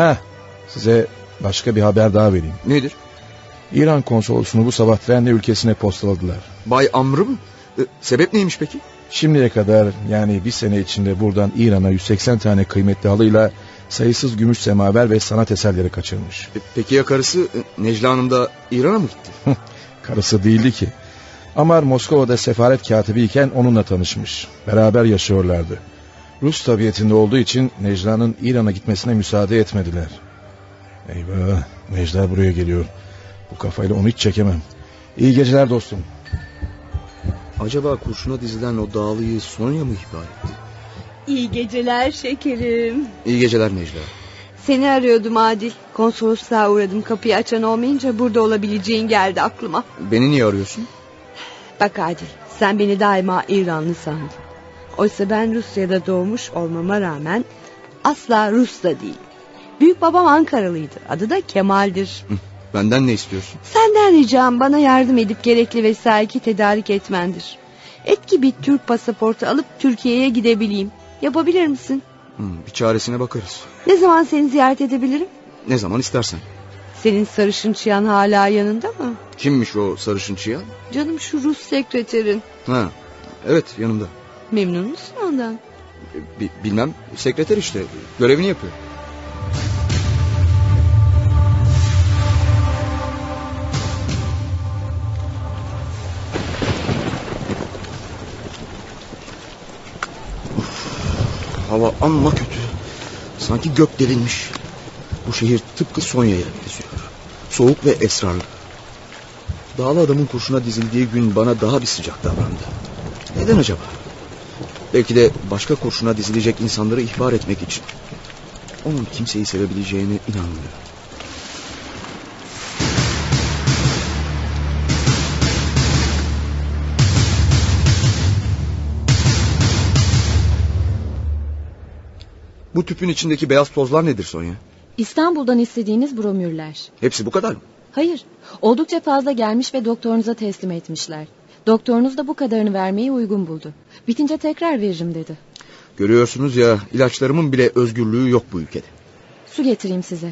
Size başka bir haber daha vereyim. Nedir? İran konsolosunu bu sabah trenle ülkesine postaladılar. Bay Amr'ı mı? Sebep neymiş peki? Şimdiye kadar, yani bir sene içinde buradan İran'a 180 tane kıymetli halıyla sayısız gümüş semaver ve sanat eserleri kaçırmış. Peki ya karısı Necla Hanım da İran'a mı gitti? Karısı değildi ki. Amar Moskova'da sefaret katibiyken onunla tanışmış. Beraber yaşıyorlardı. Rus tabiatında olduğu için Necla'nın İran'a gitmesine müsaade etmediler. Eyvah, Necla buraya geliyor. Bu kafayla onu hiç çekemem. İyi geceler dostum. Acaba kurşuna dizilen o dağlıyı Sonya mı ihbar etti? İyi geceler şekerim. İyi geceler Necla. Seni arıyordum Adil. Konsolosluğa uğradım, kapıyı açan olmayınca burada olabileceğin geldi aklıma. Beni niye arıyorsun? Bak Adil, sen beni daima İranlı sandın. Oysa ben Rusya'da doğmuş olmama rağmen asla Rus da değil. Büyük babam Ankaralıydı. Adı da Kemal'dir. Benden ne istiyorsun? Senden ricam bana yardım edip gerekli vesayeti tedarik etmendir. Et gibi Türk pasaportu alıp Türkiye'ye gidebileyim. Yapabilir misin? Bir çaresine bakarız. Ne zaman seni ziyaret edebilirim? Ne zaman istersen. Senin sarışın çıyan hala yanında mı? Kimmiş o sarışın çıyan? Canım şu Rus sekreterin. Evet yanımda. Memnun musun ondan? Bilmem, sekreter işte, görevini yapıyor. Hava amma kötü. Sanki gök delinmiş. Bu şehir tıpkı Sonya'ya benziyor. Soğuk ve esrarlı. Dağlı adamın kurşuna dizildiği gün bana daha bir sıcak davrandı. Neden acaba? Belki de başka kurşuna dizilecek insanları ihbar etmek için. Onun kimseyi sevebileceğine inanmıyorum. Bu tüpün içindeki beyaz tozlar nedir Sonya? İstanbul'dan istediğiniz bromürler. Hepsi bu kadar mı? Hayır, oldukça fazla gelmiş ve doktorunuza teslim etmişler. Doktorunuz da bu kadarını vermeyi uygun buldu. Bitince tekrar veririm dedi. Görüyorsunuz ya, ilaçlarımın bile özgürlüğü yok bu ülkede. Su getireyim size.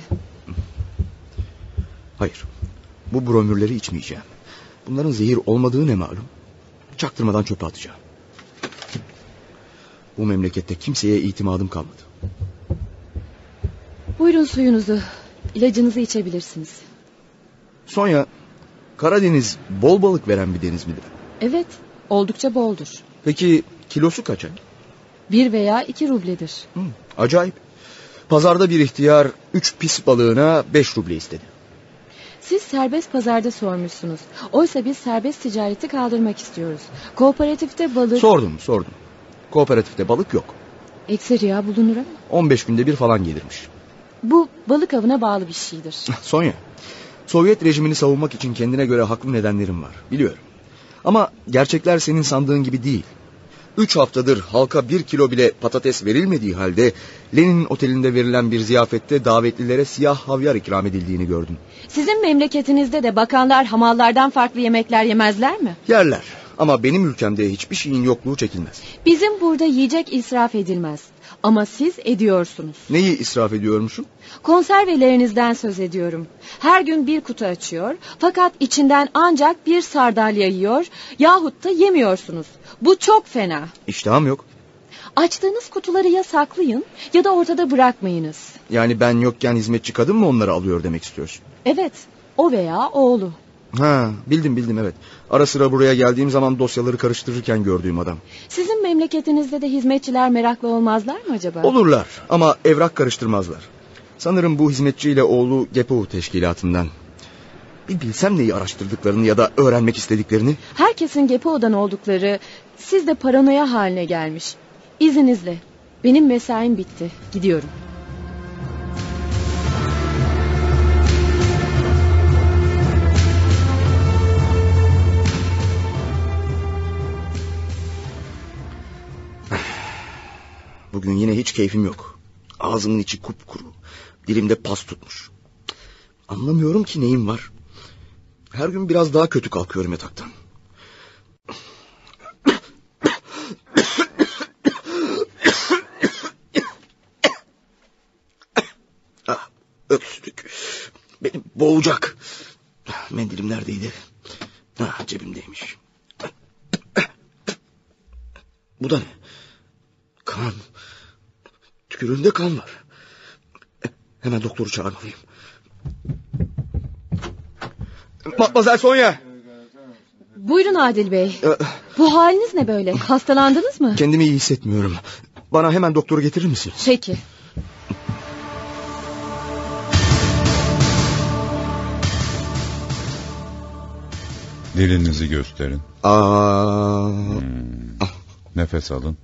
Hayır, bu bromürleri içmeyeceğim. Bunların zehir olmadığı ne malum? Çaktırmadan çöpe atacağım. Bu memlekette kimseye itimadım kalmadı. Buyurun suyunuzu. İlacınızı içebilirsiniz. Sonya, Karadeniz bol balık veren bir deniz midir? Evet, oldukça boldur. Peki kilosu kaça? 1 veya 2 rubledir. Acayip. Pazarda bir ihtiyar 3 pis balığına 5 ruble istedi. Siz serbest pazarda sormuşsunuz. Oysa biz serbest ticareti kaldırmak istiyoruz. Kooperatifte balık... Sordum. Kooperatifte balık yok. Ekseriya bulunur ama. 15 günde bir falan gelirmiş. Bu balık avına bağlı bir şeydir. Sonya, Sovyet rejimini savunmak için kendine göre haklı nedenlerim var. Biliyorum. Ama gerçekler senin sandığın gibi değil. 3 haftadır halka 1 kilo bile patates verilmediği halde Lenin'in otelinde verilen bir ziyafette davetlilere siyah havyar ikram edildiğini gördüm. Sizin memleketinizde de bakanlar hamallardan farklı yemekler yemezler mi? Yerler ama benim ülkemde hiçbir şeyin yokluğu çekilmez. Bizim burada yiyecek israf edilmez. Ama siz ediyorsunuz. Neyi israf ediyormuşum? Konservelerinizden söz ediyorum. Her gün bir kutu açıyor fakat içinden ancak bir sardalya yiyor yahut da yemiyorsunuz. Bu çok fena. İştahım yok. Açtığınız kutuları ya saklayın ya da ortada bırakmayınız. Yani ben yokken hizmetçi kadın mı onları alıyor demek istiyorsun? Evet, o veya oğlu. Bildim evet. Ara sıra buraya geldiğim zaman dosyaları karıştırırken gördüğüm adam. Sizin memleketinizde de hizmetçiler meraklı olmazlar mı acaba? Olurlar ama evrak karıştırmazlar. Sanırım bu hizmetçiyle oğlu GEPO teşkilatından. Bir bilsem neyi araştırdıklarını ya da öğrenmek istediklerini. Herkesin GEPO'dan oldukları sizde paranoya haline gelmiş. İzninizle. Benim mesaim bitti. Gidiyorum. Bugün yine hiç keyfim yok. Ağzımın içi kupkuru. Dilimde pas tutmuş. Anlamıyorum ki neyim var. Her gün biraz daha kötü kalkıyorum yataktan. Öksürük. Beni boğacak. Mendilim neredeydi? Cebimdeymiş. Bu da ne? Kan. Tükürüğünde kan var. Hemen doktoru çağırmalıyım. Matmazel Sonya. Buyurun Adil Bey. Bu haliniz ne böyle? Hastalandınız mı? Kendimi iyi hissetmiyorum. Bana hemen doktoru getirir misiniz? Peki. Dilinizi gösterin. Nefes alın.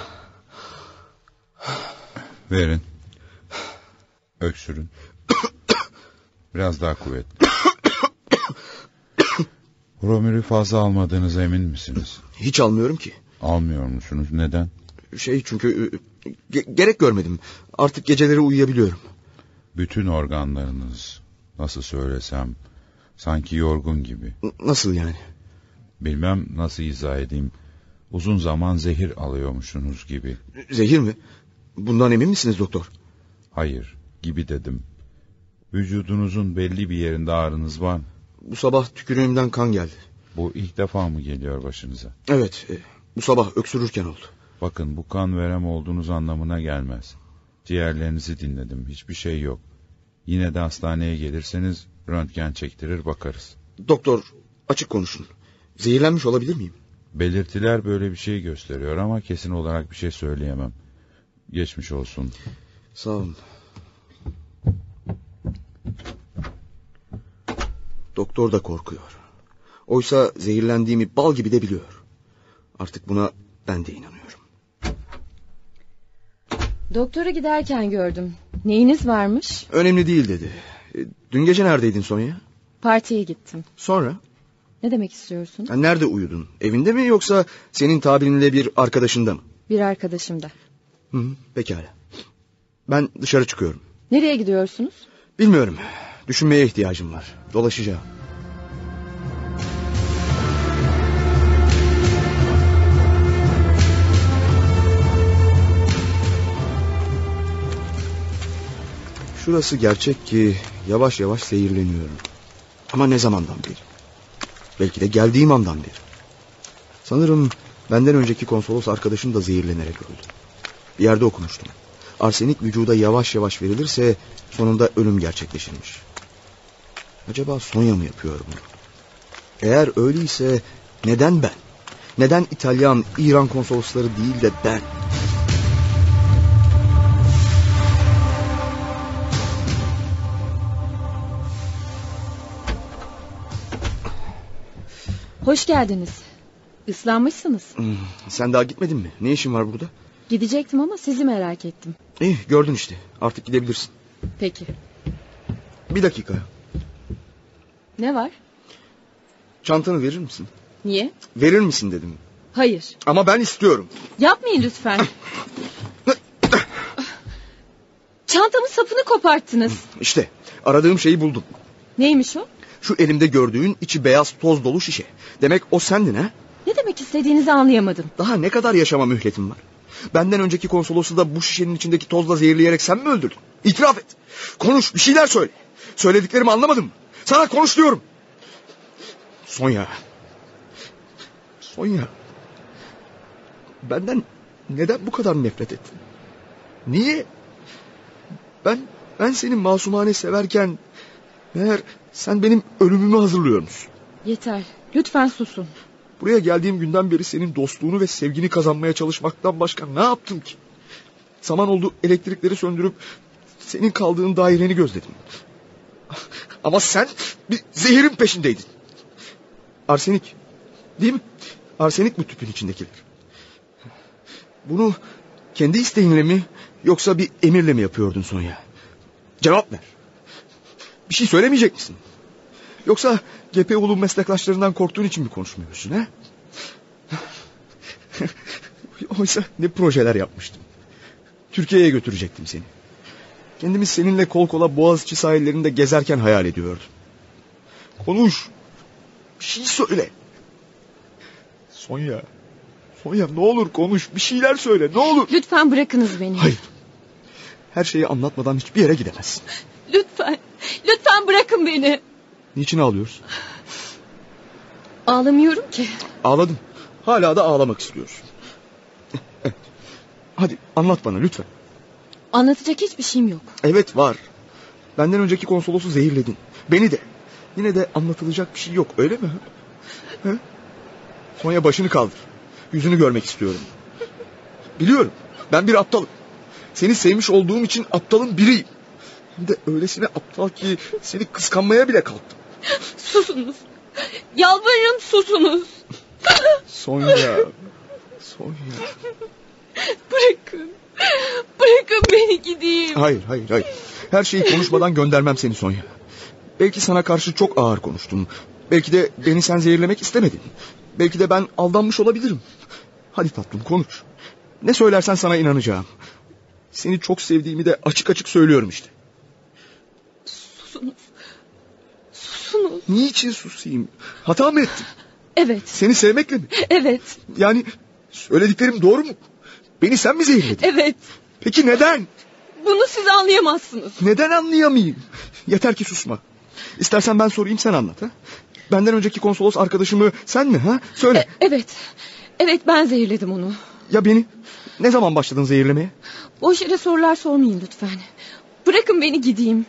Verin. Öksürün. Biraz daha kuvvetli. Bromürü fazla almadığınıza emin misiniz? Hiç almıyorum ki. Almıyor musunuz? Neden? Çünkü gerek görmedim. Artık geceleri uyuyabiliyorum. Bütün organlarınız, nasıl söylesem, sanki yorgun gibi. Nasıl yani? Bilmem nasıl izah edeyim. Uzun zaman zehir alıyormuşsunuz gibi. Zehir mi? Bundan emin misiniz doktor? Hayır, gibi dedim. Vücudunuzun belli bir yerinde ağrınız var mı? Bu sabah tükürüğümden kan geldi. Bu ilk defa mı geliyor başınıza? Evet, bu sabah öksürürken oldu. Bakın, bu kan verem olduğunuz anlamına gelmez. Ciğerlerinizi dinledim, hiçbir şey yok. Yine de hastaneye gelirseniz röntgen çektirir bakarız. Doktor, açık konuşun. Zehirlenmiş olabilir miyim? Belirtiler böyle bir şey gösteriyor ama kesin olarak bir şey söyleyemem. Geçmiş olsun. Sağ olun. Doktor da korkuyor. Oysa zehirlendiğimi bal gibi de biliyor. Artık buna ben de inanıyorum. Doktora giderken gördüm. Neyiniz varmış? Önemli değil dedi. Dün gece neredeydin Sonya? Partiye gittim. Sonra? Ne demek istiyorsun? Nerede uyudun? Evinde mi yoksa senin tabirinle bir arkadaşında mı? Bir arkadaşımda. Pekala. Ben dışarı çıkıyorum. Nereye gidiyorsunuz? Bilmiyorum. Düşünmeye ihtiyacım var. Dolaşacağım. Şurası gerçek ki yavaş yavaş zehirleniyorum. Ama ne zamandan beri? Belki de geldiğim andan beri. Sanırım benden önceki konsolos arkadaşım da zehirlenerek öldü. Bir yerde okumuştum. Arsenik vücuda yavaş yavaş verilirse sonunda ölüm gerçekleşirmiş. Acaba Sonya mı yapıyor bunu? Eğer öyleyse neden ben? Neden İtalyan, İran konsolosları değil de ben? Hoş geldiniz. Islanmışsınız. Sen daha gitmedin mi? Ne işin var burada? Gidecektim ama sizi merak ettim. İyi, gördün işte. Artık gidebilirsin. Peki. Bir dakika. Ne var? Çantanı verir misin? Niye? Verir misin dedim. Hayır. Ama ben istiyorum. Yapmayın lütfen. Çantamın sapını koparttınız. İşte aradığım şeyi buldum. Neymiş o? Şu elimde gördüğün içi beyaz toz dolu şişe. Demek o sendin ha? Ne demek istediğinizi anlayamadım. Daha ne kadar yaşama mühletim var? Benden önceki konsolosu da bu şişenin içindeki tozla zehirleyerek sen mi öldürdün? İtiraf et. Konuş, bir şeyler söyle. Söylediklerimi anlamadın mı? Sana konuş diyorum. Sonya. Sonya. Benden neden bu kadar nefret ettin? Niye? Ben seni masumane severken meğer sen benim ölümümü hazırlıyor musun? Yeter. Lütfen susun. Buraya geldiğim günden beri senin dostluğunu ve sevgini kazanmaya çalışmaktan başka ne yaptım ki? Zaman oldu elektrikleri söndürüp senin kaldığın daireni gözledim. Ama sen bir zehirin peşindeydin. Arsenik. Değil mi? Arsenik bu tüpün içindekiler. Bunu kendi isteğinle mi yoksa bir emirle mi yapıyordun Sonya? Cevap ver. Bir şey söylemeyecek misin? Yoksa GPU'lu meslektaşlarından korktuğun için mi konuşmuyorsun ha? Oysa ne projeler yapmıştım. Türkiye'ye götürecektim seni. Kendimi seninle kol kola Boğaziçi sahillerinde gezerken hayal ediyordum. Konuş. Bir şey söyle. Sonya. Sonya ne olur konuş. Bir şeyler söyle ne olur. Lütfen bırakınız beni. Hayır. Her şeyi anlatmadan hiçbir yere gidemezsin. Lütfen. Lütfen bırakın beni. Niçin ağlıyorsun? Ağlamıyorum ki. Ağladım. Hala da ağlamak istiyorsun. Evet. Hadi anlat bana lütfen. Anlatacak hiçbir şeyim yok. Evet var. Benden önceki konsolosu zehirledin. Beni de. Yine de anlatılacak bir şey yok öyle mi? He? Sonya başını kaldır. Yüzünü görmek istiyorum. Biliyorum ben bir aptalım. Seni sevmiş olduğum için aptalın biriyim. Hem de öylesine aptal ki seni kıskanmaya bile kalktım. Susunuz. Yalvarırım susunuz. Sonya. Sonya. Bırakın. Bırakın beni gideyim. Hayır. Her şeyi konuşmadan göndermem seni Sonya. Belki sana karşı çok ağır konuştum. Belki de beni sen zehirlemek istemedin. Belki de ben aldanmış olabilirim. Hadi tatlım konuş. Ne söylersen sana inanacağım. Seni çok sevdiğimi de açık açık söylüyorum işte. Susunuz. Susunuz. Niçin susayım? Hata mı ettim? Evet. Seni sevmekle mi? Evet. Yani söylediklerim doğru mu? Beni sen mi zehirledin? Evet. Peki neden? Bunu siz anlayamazsınız. Neden anlayamayayım? Yeter ki susma. İstersen ben sorayım sen anlat. Ha? Benden önceki konsolos arkadaşımı sen mi? Ha? Söyle. Evet. Evet ben zehirledim onu. Ya beni? Ne zaman başladın zehirlemeye? Boş yere sorular sormayın lütfen. Bırakın beni gideyim.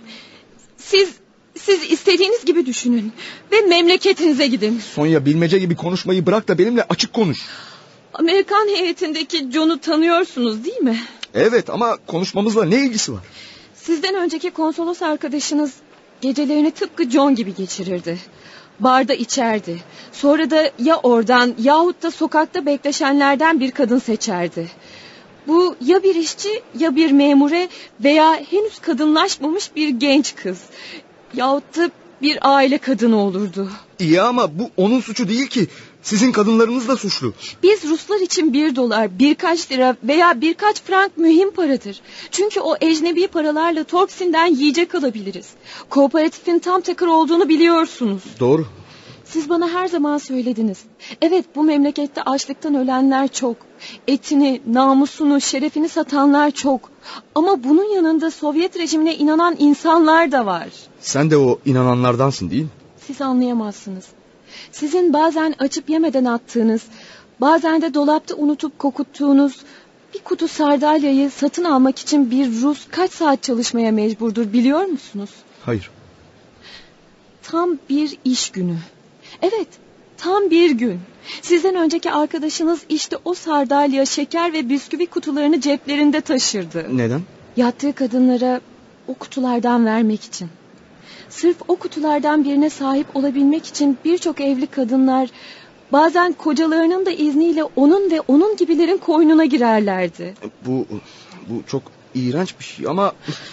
Siz istediğiniz gibi düşünün. Ve memleketinize gidin. Sonya bilmece gibi konuşmayı bırak da benimle açık konuş. Amerikan heyetindeki John'u tanıyorsunuz değil mi? Evet ama konuşmamızla ne ilgisi var? Sizden önceki konsolos arkadaşınız gecelerini tıpkı John gibi geçirirdi. Barda içerdi. Sonra da ya oradan yahut da sokakta bekleşenlerden bir kadın seçerdi. Bu ya bir işçi ya bir memure veya henüz kadınlaşmamış bir genç kız. Yahut da bir aile kadını olurdu. İyi ama bu onun suçu değil ki. Sizin kadınlarınız da suçlu. Biz Ruslar için $1, birkaç lira veya birkaç frank mühim paradır. Çünkü o ecnebi paralarla Torksin'den yiyecek alabiliriz. Kooperatifin tam takır olduğunu biliyorsunuz. Doğru. Siz bana her zaman söylediniz. Evet bu memlekette açlıktan ölenler çok. Etini, namusunu, şerefini satanlar çok. Ama bunun yanında Sovyet rejimine inanan insanlar da var. Sen de o inananlardansın değil mi? Siz anlayamazsınız. Sizin bazen açıp yemeden attığınız, bazen de dolapta unutup kokuttuğunuz, Bir kutu sardalyayı satın almak için bir Rus kaç saat çalışmaya mecburdur biliyor musunuz? Hayır. Tam bir iş günü. Evet, tam bir gün. Sizden önceki arkadaşınız işte o sardalya, şeker ve bisküvi kutularını ceplerinde taşırdı. Neden? Yattığı kadınlara o kutulardan vermek için. Sırf o kutulardan birine sahip olabilmek için birçok evli kadınlar bazen kocalarının da izniyle onun ve onun gibilerin koynuna girerlerdi. Bu çok iğrenç bir şey ama...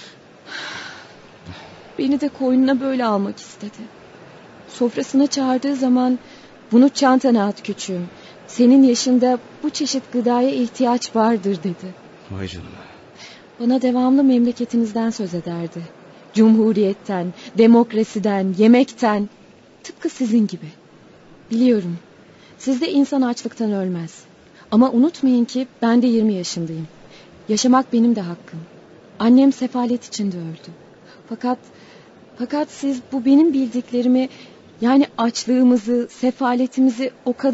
Beni de koynuna böyle almak istedi. Sofrasına çağırdığı zaman bunu çantana at küçüğüm. Senin yaşında bu çeşit gıdaya ihtiyaç vardır dedi. Vay canına. Bana devamlı memleketinizden söz ederdi. Cumhuriyetten, demokrasiden, yemekten. Tıpkı sizin gibi. Biliyorum. Sizde insan açlıktan ölmez. Ama unutmayın ki ben de 20 yaşındayım. Yaşamak benim de hakkım. Annem sefalet içinde öldü. Fakat siz bu benim bildiklerimi, yani açlığımızı, sefaletimizi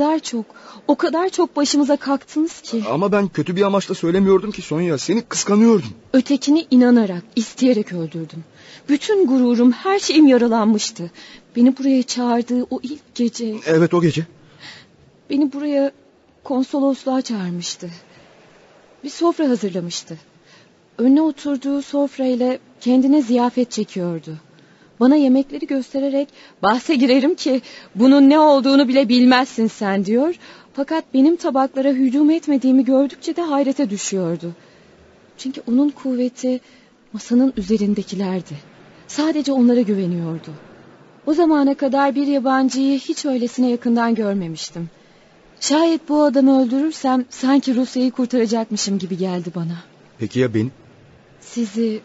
o kadar çok başımıza kalktınız ki. Ama ben kötü bir amaçla söylemiyordum ki Sonya. Seni kıskanıyordum. Ötekini inanarak, isteyerek öldürdüm. Bütün gururum, her şeyim yaralanmıştı. Beni buraya çağırdığı o ilk gece... Evet, o gece. Beni buraya konsolosluğa çağırmıştı. Bir sofra hazırlamıştı. Önüne oturduğu sofrayla kendine ziyafet çekiyordu. Bana yemekleri göstererek bahse girerim ki bunun ne olduğunu bile bilmezsin sen diyor. Fakat benim tabaklara hücum etmediğimi gördükçe de hayrete düşüyordu. Çünkü onun kuvveti masanın üzerindekilerdi. Sadece onlara güveniyordu. O zamana kadar bir yabancıyı hiç öylesine yakından görmemiştim. Şayet bu adamı öldürürsem sanki Rusya'yı kurtaracakmışım gibi geldi bana. Peki ya beni? Sizi...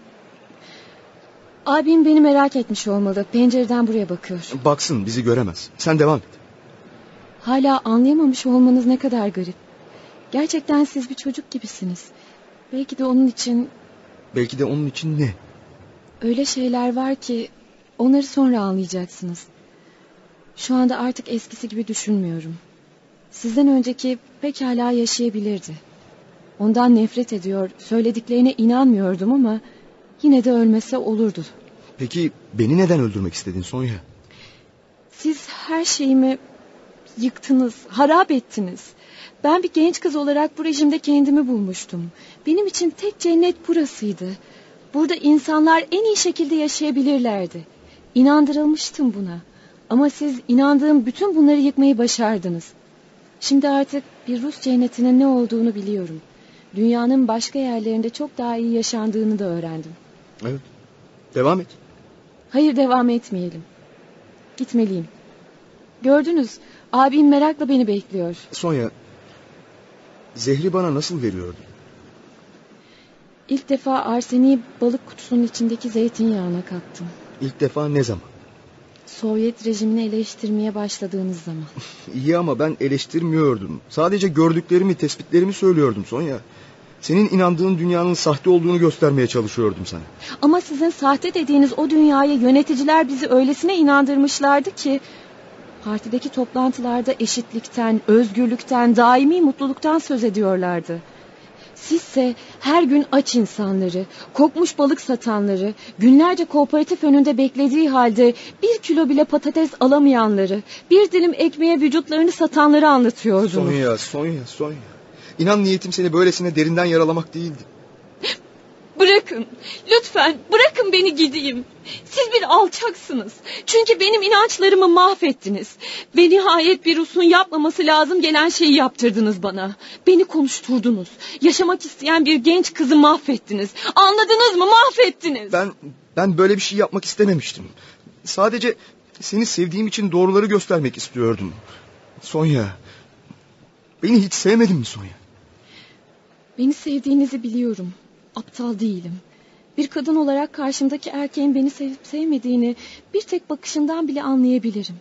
Abim beni merak etmiş olmalı. Pencereden buraya bakıyor. Baksın, bizi göremez. Sen devam et. Hala anlayamamış olmanız ne kadar garip. Gerçekten siz bir çocuk gibisiniz. Belki de onun için... Belki de onun için ne? Öyle şeyler var ki onları sonra anlayacaksınız. Şu anda artık eskisi gibi düşünmüyorum. Sizden önceki pekala yaşayabilirdi. Ondan nefret ediyor, söylediklerine inanmıyordum ama yine de ölmese olurdu. Peki beni neden öldürmek istedin Sonya? Siz her şeyimi yıktınız, harap ettiniz. Ben bir genç kız olarak bu rejimde kendimi bulmuştum. Benim için tek cennet burasıydı. Burada insanlar en iyi şekilde yaşayabilirlerdi. İnandırılmıştım buna. Ama siz inandığım bütün bunları yıkmayı başardınız. Şimdi artık bir Rus cennetinin ne olduğunu biliyorum. Dünyanın başka yerlerinde çok daha iyi yaşandığını da öğrendim. Evet. Devam et. Hayır, devam etmeyelim. Gitmeliyim. Gördünüz, abim merakla beni bekliyor. Sonya, zehri bana nasıl veriyordu? İlk defa arseniği balık kutusunun içindeki zeytinyağına kattım. İlk defa ne zaman? Sovyet rejimini eleştirmeye başladığınız zaman. İyi ama ben eleştirmiyordum. Sadece gördüklerimi, tespitlerimi söylüyordum Sonya. Senin inandığın dünyanın sahte olduğunu göstermeye çalışıyordum sana. Ama sizin sahte dediğiniz o dünyaya yöneticiler bizi öylesine inandırmışlardı ki... Partideki toplantılarda eşitlikten, özgürlükten, daimi mutluluktan söz ediyorlardı. Sizse her gün aç insanları, kokmuş balık satanları, günlerce kooperatif önünde beklediği halde 1 kilo bile patates alamayanları, bir dilim ekmeğe vücutlarını satanları anlatıyordunuz. Sonya. İnan niyetim seni böylesine derinden yaralamak değildi. Bırakın, lütfen bırakın beni gideyim. Siz bir alçaksınız. Çünkü benim inançlarımı mahvettiniz. Ve nihayet bir Rus'un yapmaması lazım gelen şeyi yaptırdınız bana. Beni konuşturdunuz. Yaşamak isteyen bir genç kızı mahvettiniz. Anladınız mı? Mahvettiniz. Ben böyle bir şey yapmak istememiştim. Sadece seni sevdiğim için doğruları göstermek istiyordum. Sonya, beni hiç sevmedin mi Sonya? Beni sevdiğinizi biliyorum. Aptal değilim. Bir kadın olarak karşımdaki erkeğin beni sevip sevmediğini bir tek bakışından bile anlayabilirim.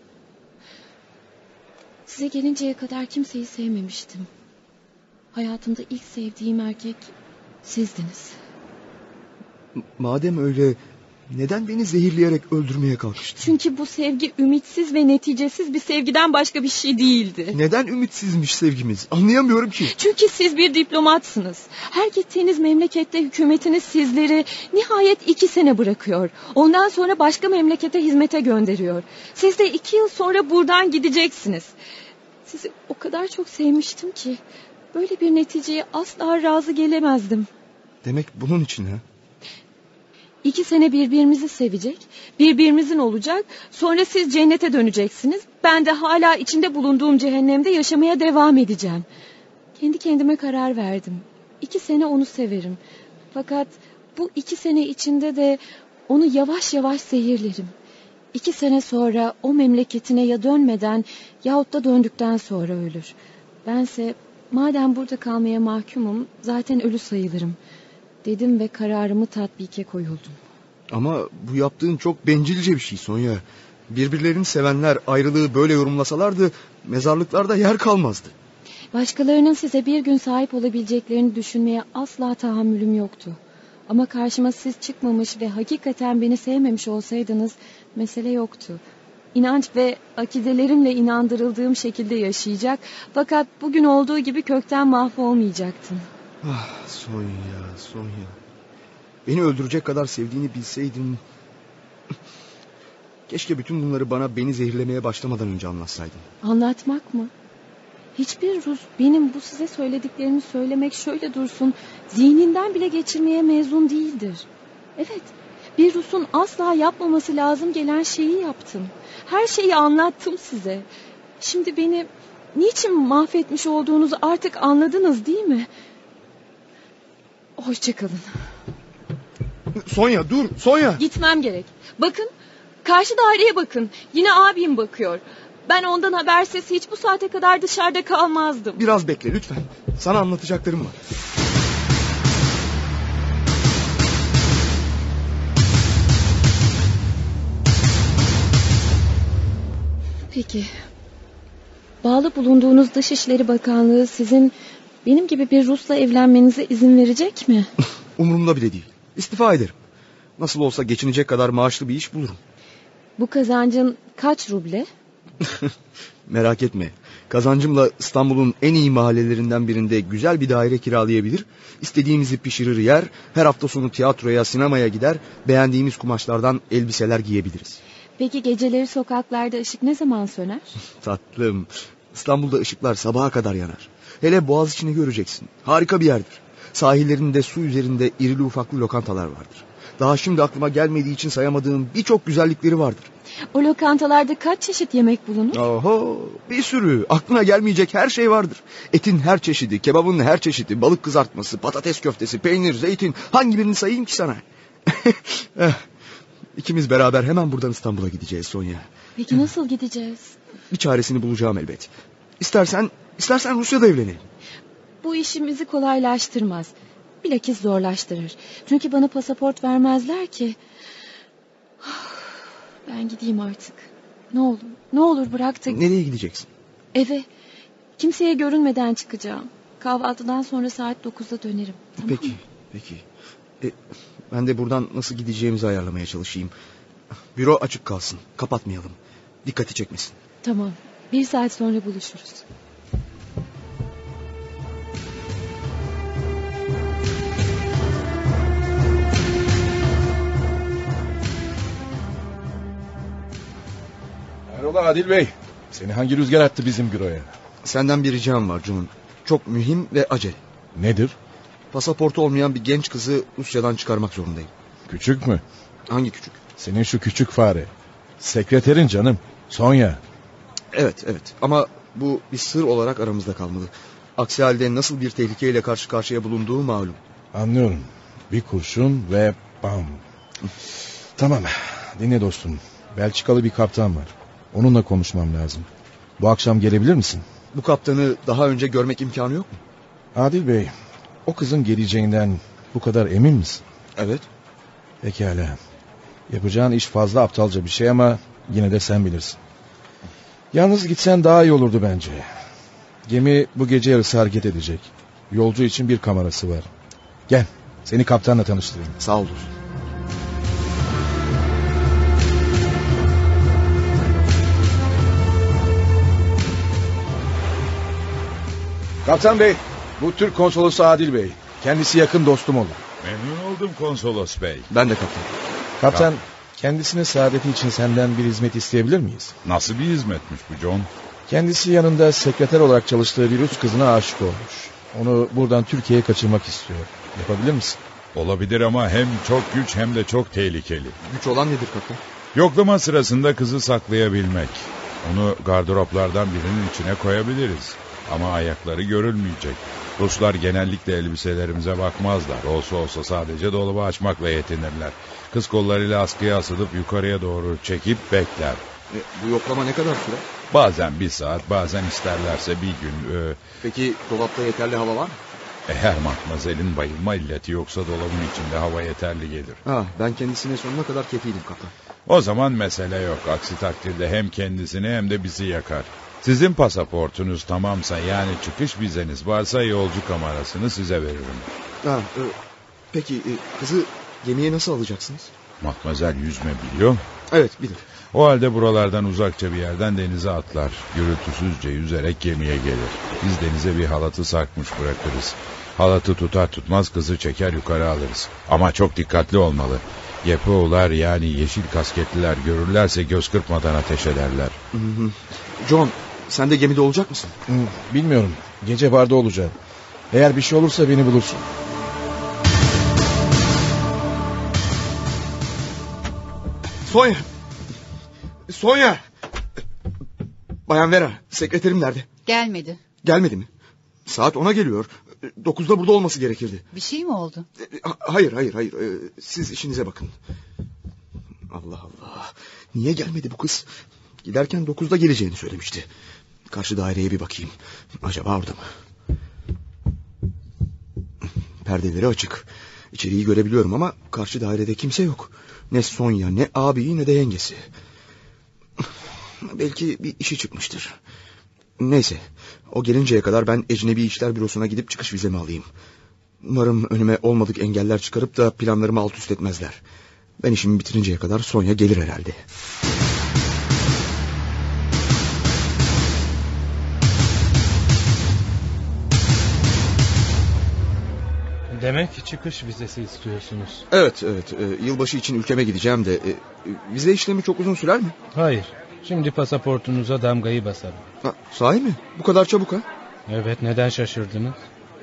Size gelinceye kadar kimseyi sevmemiştim. Hayatımda ilk sevdiğim erkek sizdiniz. Madem öyle, Neden beni zehirleyerek öldürmeye kalkıştı? Çünkü bu sevgi ümitsiz ve neticesiz bir sevgiden başka bir şey değildi. Neden ümitsizmiş sevgimiz? Anlayamıyorum ki. Çünkü siz bir diplomatsınız. Her gittiğiniz memlekette hükümetiniz sizleri nihayet 2 sene bırakıyor. Ondan sonra başka memlekete hizmete gönderiyor. Siz de 2 yıl sonra buradan gideceksiniz. Sizi o kadar çok sevmiştim ki böyle bir neticeye asla razı gelemezdim. Demek bunun için ha? 2 sene birbirimizi sevecek, birbirimizin olacak. Sonra siz cennete döneceksiniz. Ben de hala içinde bulunduğum cehennemde yaşamaya devam edeceğim. Kendi kendime karar verdim. 2 sene onu severim. Fakat bu 2 sene içinde de onu yavaş yavaş zehirlerim. 2 sene sonra o memleketine ya dönmeden yahut da döndükten sonra ölür. Bense madem burada kalmaya mahkumum zaten ölü sayılırım dedim ve kararımı tatbike koyuldum. Ama bu yaptığın çok bencilce bir şey Sonya. Birbirlerini sevenler ayrılığı böyle yorumlasalardı mezarlıklarda yer kalmazdı. Başkalarının size bir gün sahip olabileceklerini düşünmeye asla tahammülüm yoktu. Ama karşıma siz çıkmamış ve hakikaten beni sevmemiş olsaydınız mesele yoktu. İnanç ve akidelerimle inandırıldığım şekilde yaşayacak, fakat bugün olduğu gibi kökten mahvolmayacaktım. Ah Sonya. Beni öldürecek kadar sevdiğini bilseydin... Keşke bütün bunları beni zehirlemeye başlamadan önce anlatsaydın. Anlatmak mı? Hiçbir Rus benim bu size söylediklerimi söylemek şöyle dursun zihninden bile geçirmeye mezun değildir. Evet, bir Rus'un asla yapmaması lazım gelen şeyi yaptım. Her şeyi anlattım size. Şimdi beni niçin mahvetmiş olduğunuzu artık anladınız değil mi? Hoşçakalın. Sonya dur Sonya. Gitmem gerek. Bakın karşı daireye bakın. Yine abim bakıyor. Ben ondan habersiz hiç bu saate kadar dışarıda kalmazdım. Biraz bekle lütfen. Sana anlatacaklarım var. Peki. Bağlı bulunduğunuz Dışişleri Bakanlığı sizin benim gibi bir Rus'la evlenmenize izin verecek mi? Umurumda bile değil. İstifa ederim. Nasıl olsa geçinecek kadar maaşlı bir iş bulurum. Bu kazancın kaç ruble? Merak etme. Kazancımla İstanbul'un en iyi mahallelerinden birinde güzel bir daire kiralayabilir, istediğimizi pişirir yer, her hafta sonu tiyatroya, sinemaya gider, beğendiğimiz kumaşlardan elbiseler giyebiliriz. Peki geceleri sokaklarda ışık ne zaman söner? Tatlım, İstanbul'da ışıklar sabaha kadar yanar. Hele Boğaziçi'ni göreceksin. Harika bir yerdir. Sahillerinde, su üzerinde irili ufaklı lokantalar vardır. Daha şimdi aklıma gelmediği için sayamadığım birçok güzellikleri vardır. O lokantalarda kaç çeşit yemek bulunur? Oho, bir sürü. Aklına gelmeyecek her şey vardır. Etin her çeşidi, kebabın her çeşidi, balık kızartması, patates köftesi, peynir, zeytin. Hangi birini sayayım ki sana? İkimiz beraber hemen buradan İstanbul'a gideceğiz Sonya. Peki nasıl gideceğiz? Bir çaresini bulacağım elbet. İstersen Rusya'da evlenelim. Bu işimizi kolaylaştırmaz. Bilakis zorlaştırır. Çünkü bana pasaport vermezler ki. Ben gideyim artık. Ne olur bırak da... Nereye gideceksin? Eve. Kimseye görünmeden çıkacağım. Kahvaltıdan sonra saat 9'da dönerim. Tamam mı? Peki. Ben de buradan nasıl gideceğimizi ayarlamaya çalışayım. Büro açık kalsın. Kapatmayalım. Dikkati çekmesin. Tamam. 1 saat sonra buluşuruz. Hayrola Adil Bey? Seni hangi rüzgar attı bizim büroya? Senden bir ricam var Cun'un. Çok mühim ve acele. Nedir? Pasaportu olmayan bir genç kızı Rusya'dan çıkarmak zorundayım. Küçük mü? Hangi küçük? Senin şu küçük fare. Sekreterin canım. Sonya. Evet ama bu bir sır olarak aramızda kalmalı. Aksi halde nasıl bir tehlikeyle karşı karşıya bulunduğu malum. Anlıyorum. Bir kurşun ve bam. Tamam. Dinle dostum. Belçikalı bir kaptan var. Onunla konuşmam lazım. Bu akşam gelebilir misin? Bu kaptanı daha önce görmek imkanı yok mu? Adil Bey, o kızın geleceğinden bu kadar emin misin? Evet. Pekala. Yapacağın iş fazla aptalca bir şey ama yine de sen bilirsin. Yalnız gitsen daha iyi olurdu bence. Gemi bu gece yarısı hareket edecek. Yolcu için bir kamerası var. Gel, seni kaptanla tanıştırayım. Sağ ol dostum. Kaptan bey, bu Türk konsolosu Adil Bey. Kendisi yakın dostum olur. Memnun oldum konsolos bey. Ben de kaptan. Kaptan, kendisine saadeti için senden bir hizmet isteyebilir miyiz? Nasıl bir hizmetmiş bu John? Kendisi yanında sekreter olarak çalıştığı bir Rus kızına aşık olmuş. Onu buradan Türkiye'ye kaçırmak istiyor. Yapabilir misin? Olabilir ama hem çok güç hem de çok tehlikeli. Güç olan nedir kaptan? Yoklama sırasında kızı saklayabilmek. Onu gardıroplardan birinin içine koyabiliriz. Ama ayakları görülmeyecek. Ruslar genellikle elbiselerimize bakmazlar. Olsa sadece dolabı açmakla yetinirler. Kız kollarıyla askıya asılıp yukarıya doğru çekip bekler. Bu yoklama ne kadar sürer? Bazen 1 saat, bazen isterlerse 1 gün. Peki dolapta yeterli hava var mı? Eğer matmazelin bayılma illeti yoksa dolabın içinde hava yeterli gelir. Ben kendisine sonuna kadar kefiydim kaptan. O zaman mesele yok. Aksi takdirde hem kendisini hem de bizi yakar. Sizin pasaportunuz tamamsa, yani çıkış vizeniz varsa yolcu kamerasını size veririm. Peki kızı gemiye nasıl alacaksınız? Matmazel yüzme biliyor. Evet, bilir. O halde buralardan uzakça bir yerden denize atlar. Gürültüsüzce yüzerek gemiye gelir. Biz denize bir halatı sarkmış bırakırız. Halatı tutar tutmaz kızı çeker yukarı alırız. Ama çok dikkatli olmalı. Yepoğular, yani yeşil kasketliler görürlerse göz kırpmadan ateş ederler. John, sen de gemide olacak mısın? Bilmiyorum. Gece barda olacağım. Eğer bir şey olursa beni bulursun. Sonya! Bayan Vera, sekreterim nerede? Gelmedi. Gelmedi mi? Saat 10'a geliyor. 9'da burada olması gerekirdi. Bir şey mi oldu? Hayır. Siz işinize bakın. Allah Allah. Niye gelmedi bu kız? Giderken 9'da geleceğini söylemişti. Karşı daireye bir bakayım. Acaba orada mı? Perdeleri açık. İçeriği görebiliyorum ama karşı dairede kimse yok. Ne Sonya, ne abiyi, ne de yengesi. Belki bir işi çıkmıştır. Neyse, o gelinceye kadar ben Ecnebi İşler Bürosu'na gidip çıkış vizemi alayım. Umarım önüme olmadık engeller çıkarıp da planlarımı alt üst etmezler. Ben işimi bitirinceye kadar Sonya gelir herhalde. Demek çıkış vizesi istiyorsunuz. Evet. Yılbaşı için ülkeme gideceğim de vize işlemi çok uzun sürer mi? Hayır. Şimdi pasaportunuza damgayı basarım. Sahi mi? Bu kadar çabuk ha? Evet, neden şaşırdınız?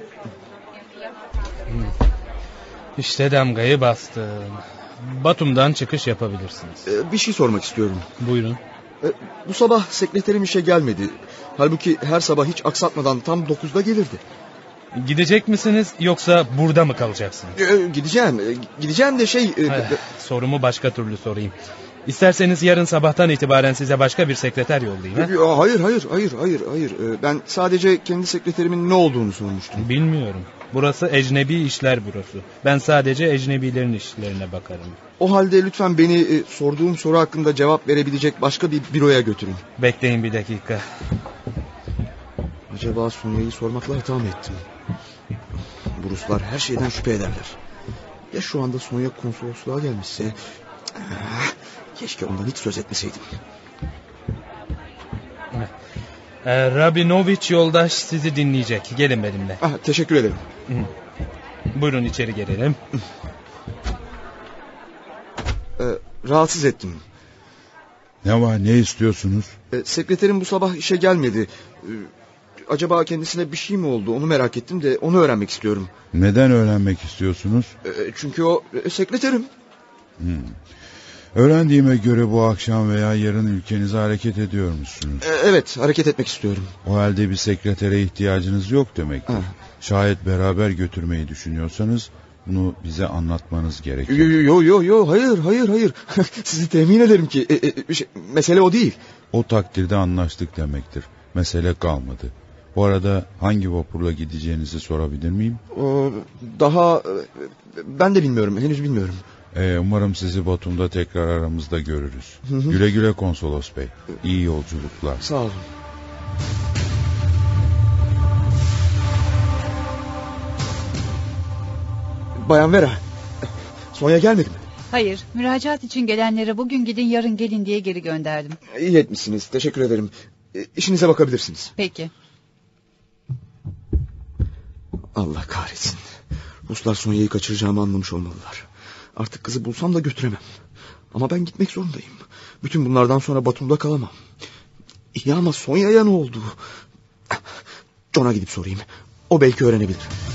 İşte damgayı bastım. Batum'dan çıkış yapabilirsiniz. Bir şey sormak istiyorum. Buyurun. Bu sabah sekreterim işe gelmedi. Halbuki her sabah hiç aksatmadan tam 9'da gelirdi. Gidecek misiniz yoksa burada mı kalacaksınız? Gideceğim de sorumu başka türlü sorayım. İsterseniz yarın sabahtan itibaren size başka bir sekreter yollayayım. Hayır. Ben sadece kendi sekreterimin ne olduğunu sormuştum. Bilmiyorum. Burası Ecnebi İşler Bürosu. Ben sadece ecnebilerin işlerine bakarım. O halde lütfen beni sorduğum soru hakkında cevap verebilecek başka bir büroya götürün. Bekleyin bir dakika. Acaba Sonya'yı sormakla hata mı ettim? Bu Ruslar her şeyden şüphe ederler. Ya şu anda Sonya konsolosluğa gelmişse... Keşke ondan hiç söz etmeseydim. Rabinovich yoldaş sizi dinleyecek. Gelin benimle. Teşekkür ederim. Buyurun içeri gelelim. Rahatsız ettim. Ne var, ne istiyorsunuz? Sekreterim bu sabah işe gelmedi. Acaba kendisine bir şey mi oldu, onu merak ettim de onu öğrenmek istiyorum. Neden öğrenmek istiyorsunuz? Çünkü o sekreterim. Öğrendiğime göre bu akşam veya yarın ülkenize hareket ediyormuşsunuz. Evet, hareket etmek istiyorum. O halde bir sekretere ihtiyacınız yok demektir. Şayet beraber götürmeyi düşünüyorsanız bunu bize anlatmanız gerekir. Hayır. Sizi temin ederim ki mesele o değil. O takdirde anlaştık demektir. Mesele kalmadı. Bu arada hangi vapurla gideceğinizi sorabilir miyim? Ben de bilmiyorum, henüz bilmiyorum. Umarım sizi Batum'da tekrar aramızda görürüz. Güle güle konsolos bey. İyi yolculuklar. Sağ olun. Bayan Vera, Sonya gelmedi mi? Hayır, müracaat için gelenlere bugün gidin yarın gelin diye geri gönderdim. İyi etmişsiniz, teşekkür ederim. İşinize bakabilirsiniz. Peki. Allah kahretsin. Ruslar Sonya'yı kaçıracağımı anlamış olmalılar. Artık kızı bulsam da götüremem. Ama ben gitmek zorundayım. Bütün bunlardan sonra Batum'da kalamam. İyi ama Sonya'ya ne oldu? John'a gidip sorayım. O belki öğrenebilir.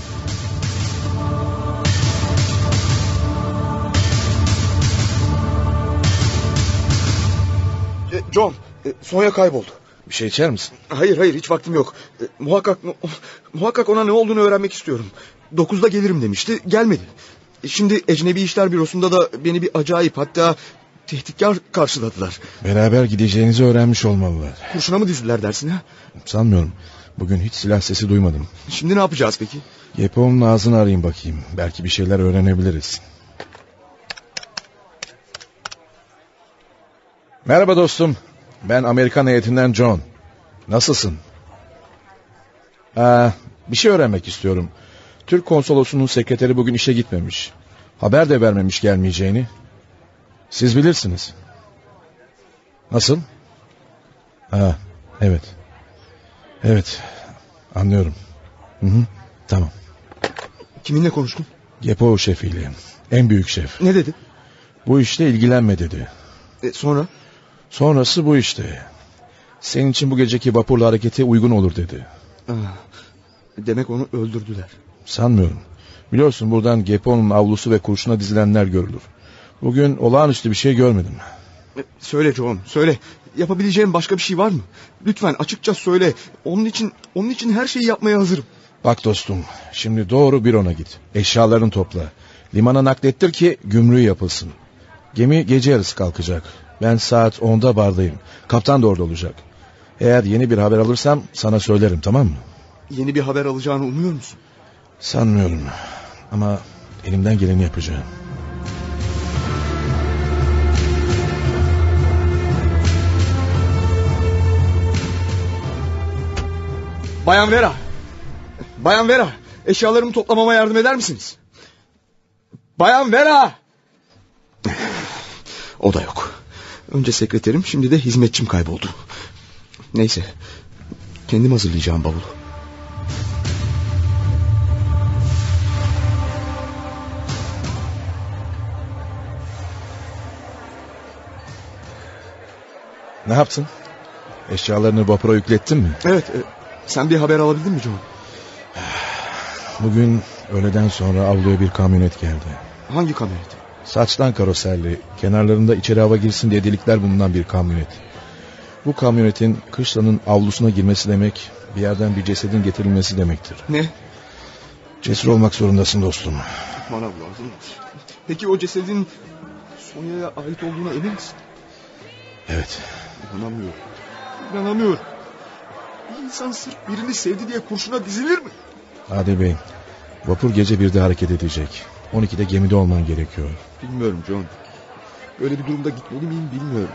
John, Sonya kayboldu. Bir şey içer misin? Hayır, hiç vaktim yok. Muhakkak ona ne olduğunu öğrenmek istiyorum. 9'da gelirim demişti, gelmedi. Şimdi Ecnebi İşler Bürosu'nda da beni bir acayip, hatta tehditkar karşıladılar. Beraber gideceğinizi öğrenmiş olmalılar. Kurşuna mı dizdiler dersin ha? Sanmıyorum. Bugün hiç silah sesi duymadım. Şimdi ne yapacağız peki? Yepo'nun ağzını arayayım bakayım. Belki bir şeyler öğrenebiliriz. Merhaba dostum. Ben Amerikan heyetinden John. Nasılsın? Bir şey öğrenmek istiyorum. Türk konsolosunun sekreteri bugün işe gitmemiş. Haber de vermemiş gelmeyeceğini. Siz bilirsiniz. Nasıl? Evet. Evet. Anlıyorum. Tamam. Kiminle konuştun? Yepo şefiyle. En büyük şef. Ne dedi? Bu işte ilgilenme dedi. Sonra? Sonrası bu işte. Senin için bu geceki vapurla harekete uygun olur dedi. Demek onu öldürdüler. Sanmıyorum. Biliyorsun buradan Gepo'nun avlusu ve kurşuna dizilenler görülür. Bugün olağanüstü bir şey görmedim. Söyle John, söyle. Yapabileceğim başka bir şey var mı? Lütfen açıkça söyle. Onun için her şeyi yapmaya hazırım. Bak dostum, şimdi doğru bürona git. Eşyalarını topla. Limana naklettir ki gümrüğü yapılsın. Gemi gece yarısı kalkacak. Ben saat 10'da bardayım. Kaptan da orada olacak. Eğer yeni bir haber alırsam sana söylerim, tamam mı? Yeni bir haber alacağını umuyor musun? Sanmıyorum. Ama elimden geleni yapacağım. Bayan Vera. Bayan Vera. Eşyalarımı toplamama yardım eder misiniz? Bayan Vera. O da yok. Önce sekreterim, şimdi de hizmetçim kayboldu. Neyse. Kendim hazırlayacağım bavulu. Ne yaptın? Eşyalarını vapura yüklettin mi? Evet. Sen bir haber alabildin mi John? Bugün öğleden sonra avluya bir kamyonet geldi. Hangi kamyonet? Saçtan karoserli, kenarlarında içeri hava girsin diye delikler bulunan bir kamyonet. Bu kamyonetin kışlanın avlusuna girmesi demek, bir yerden bir cesedin getirilmesi demektir. Ne? Cesur olmak zorundasın dostum. Bana lazım. Peki o cesedin Sonya'ya ait olduğuna emin misin? Evet. İnanamıyorum. Bir insan sırf birini sevdi diye kurşuna dizilir mi? Adil Bey, vapur gece 1'de hareket edecek. 12'de gemide olman gerekiyor. Bilmiyorum John. Böyle bir durumda gitmeli miyim bilmiyorum.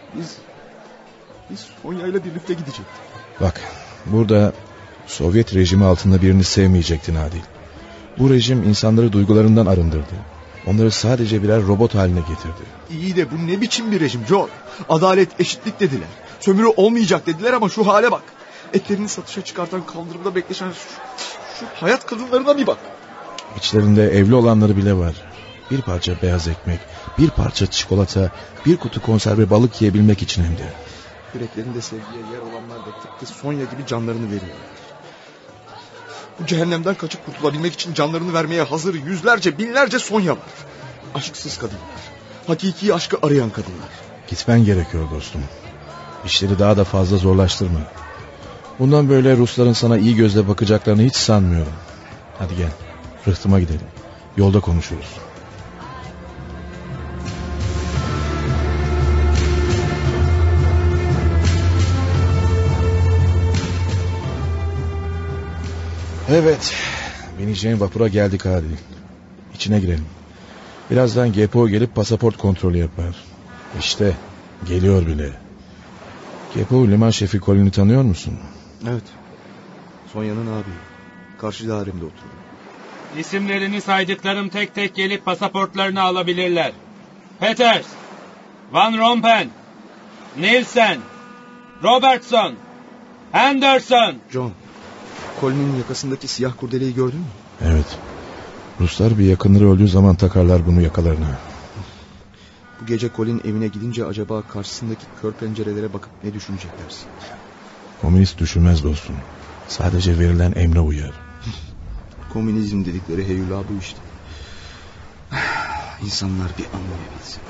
Biz Sonya ile birlikte gidecektik. Bak, burada Sovyet rejimi altında birini sevmeyecektin Adil. Bu rejim insanları duygularından arındırdı. Onları sadece birer robot haline getirdi. İyi de bu ne biçim bir rejim John? Adalet, eşitlik dediler. Sömürü olmayacak dediler ama şu hale bak. Etlerini satışa çıkartan, kaldırımda bekleşen şu hayat kadınlarına bir bak. İçlerinde evli olanları bile var. Bir parça beyaz ekmek, bir parça çikolata, bir kutu konserve balık yiyebilmek için hem de. Yüreklerinde sevgiye yer olanlar da tıpkı Sonya gibi canlarını veriyorlar. Bu cehennemden kaçıp kurtulabilmek için canlarını vermeye hazır yüzlerce, binlerce Sonya var. Aşksız kadınlar. Hakiki aşkı arayan kadınlar. Gitmen gerekiyor dostum. İşleri daha da fazla zorlaştırma. Bundan böyle Rusların sana iyi gözle bakacaklarını hiç sanmıyorum. Hadi gel, rıhtıma gidelim. Yolda konuşuruz. Evet, bineceğin vapura geldik hadi. İçine girelim. Birazdan GPO gelip pasaport kontrolü yapar. İşte geliyor bile. GPO liman şefi Colin'i tanıyor musun? Evet. Sonya'nın abi. Karşı dairemde oturuyor. İsimlerini saydıklarım tek tek gelip pasaportlarını alabilirler. Peters, Van Rompen, Nielsen, Robertson, Henderson. John, Colin'in yakasındaki siyah kurdeleyi gördün mü? Evet. Ruslar bir yakınları öldüğü zaman takarlar bunu yakalarına. Bu gece Colin evine gidince acaba karşısındaki kör pencerelere bakıp ne düşünecek dersin? Komünist düşünmez dostum. Sadece verilen emre uyar. Komünizm dedikleri heyula bu işte. İnsanlar bir anlayabilsin.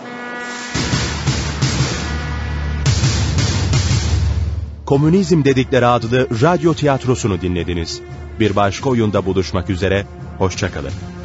Komünizm dedikleri adlı radyo tiyatrosunu dinlediniz. Bir başka oyunda buluşmak üzere, hoşça kalın.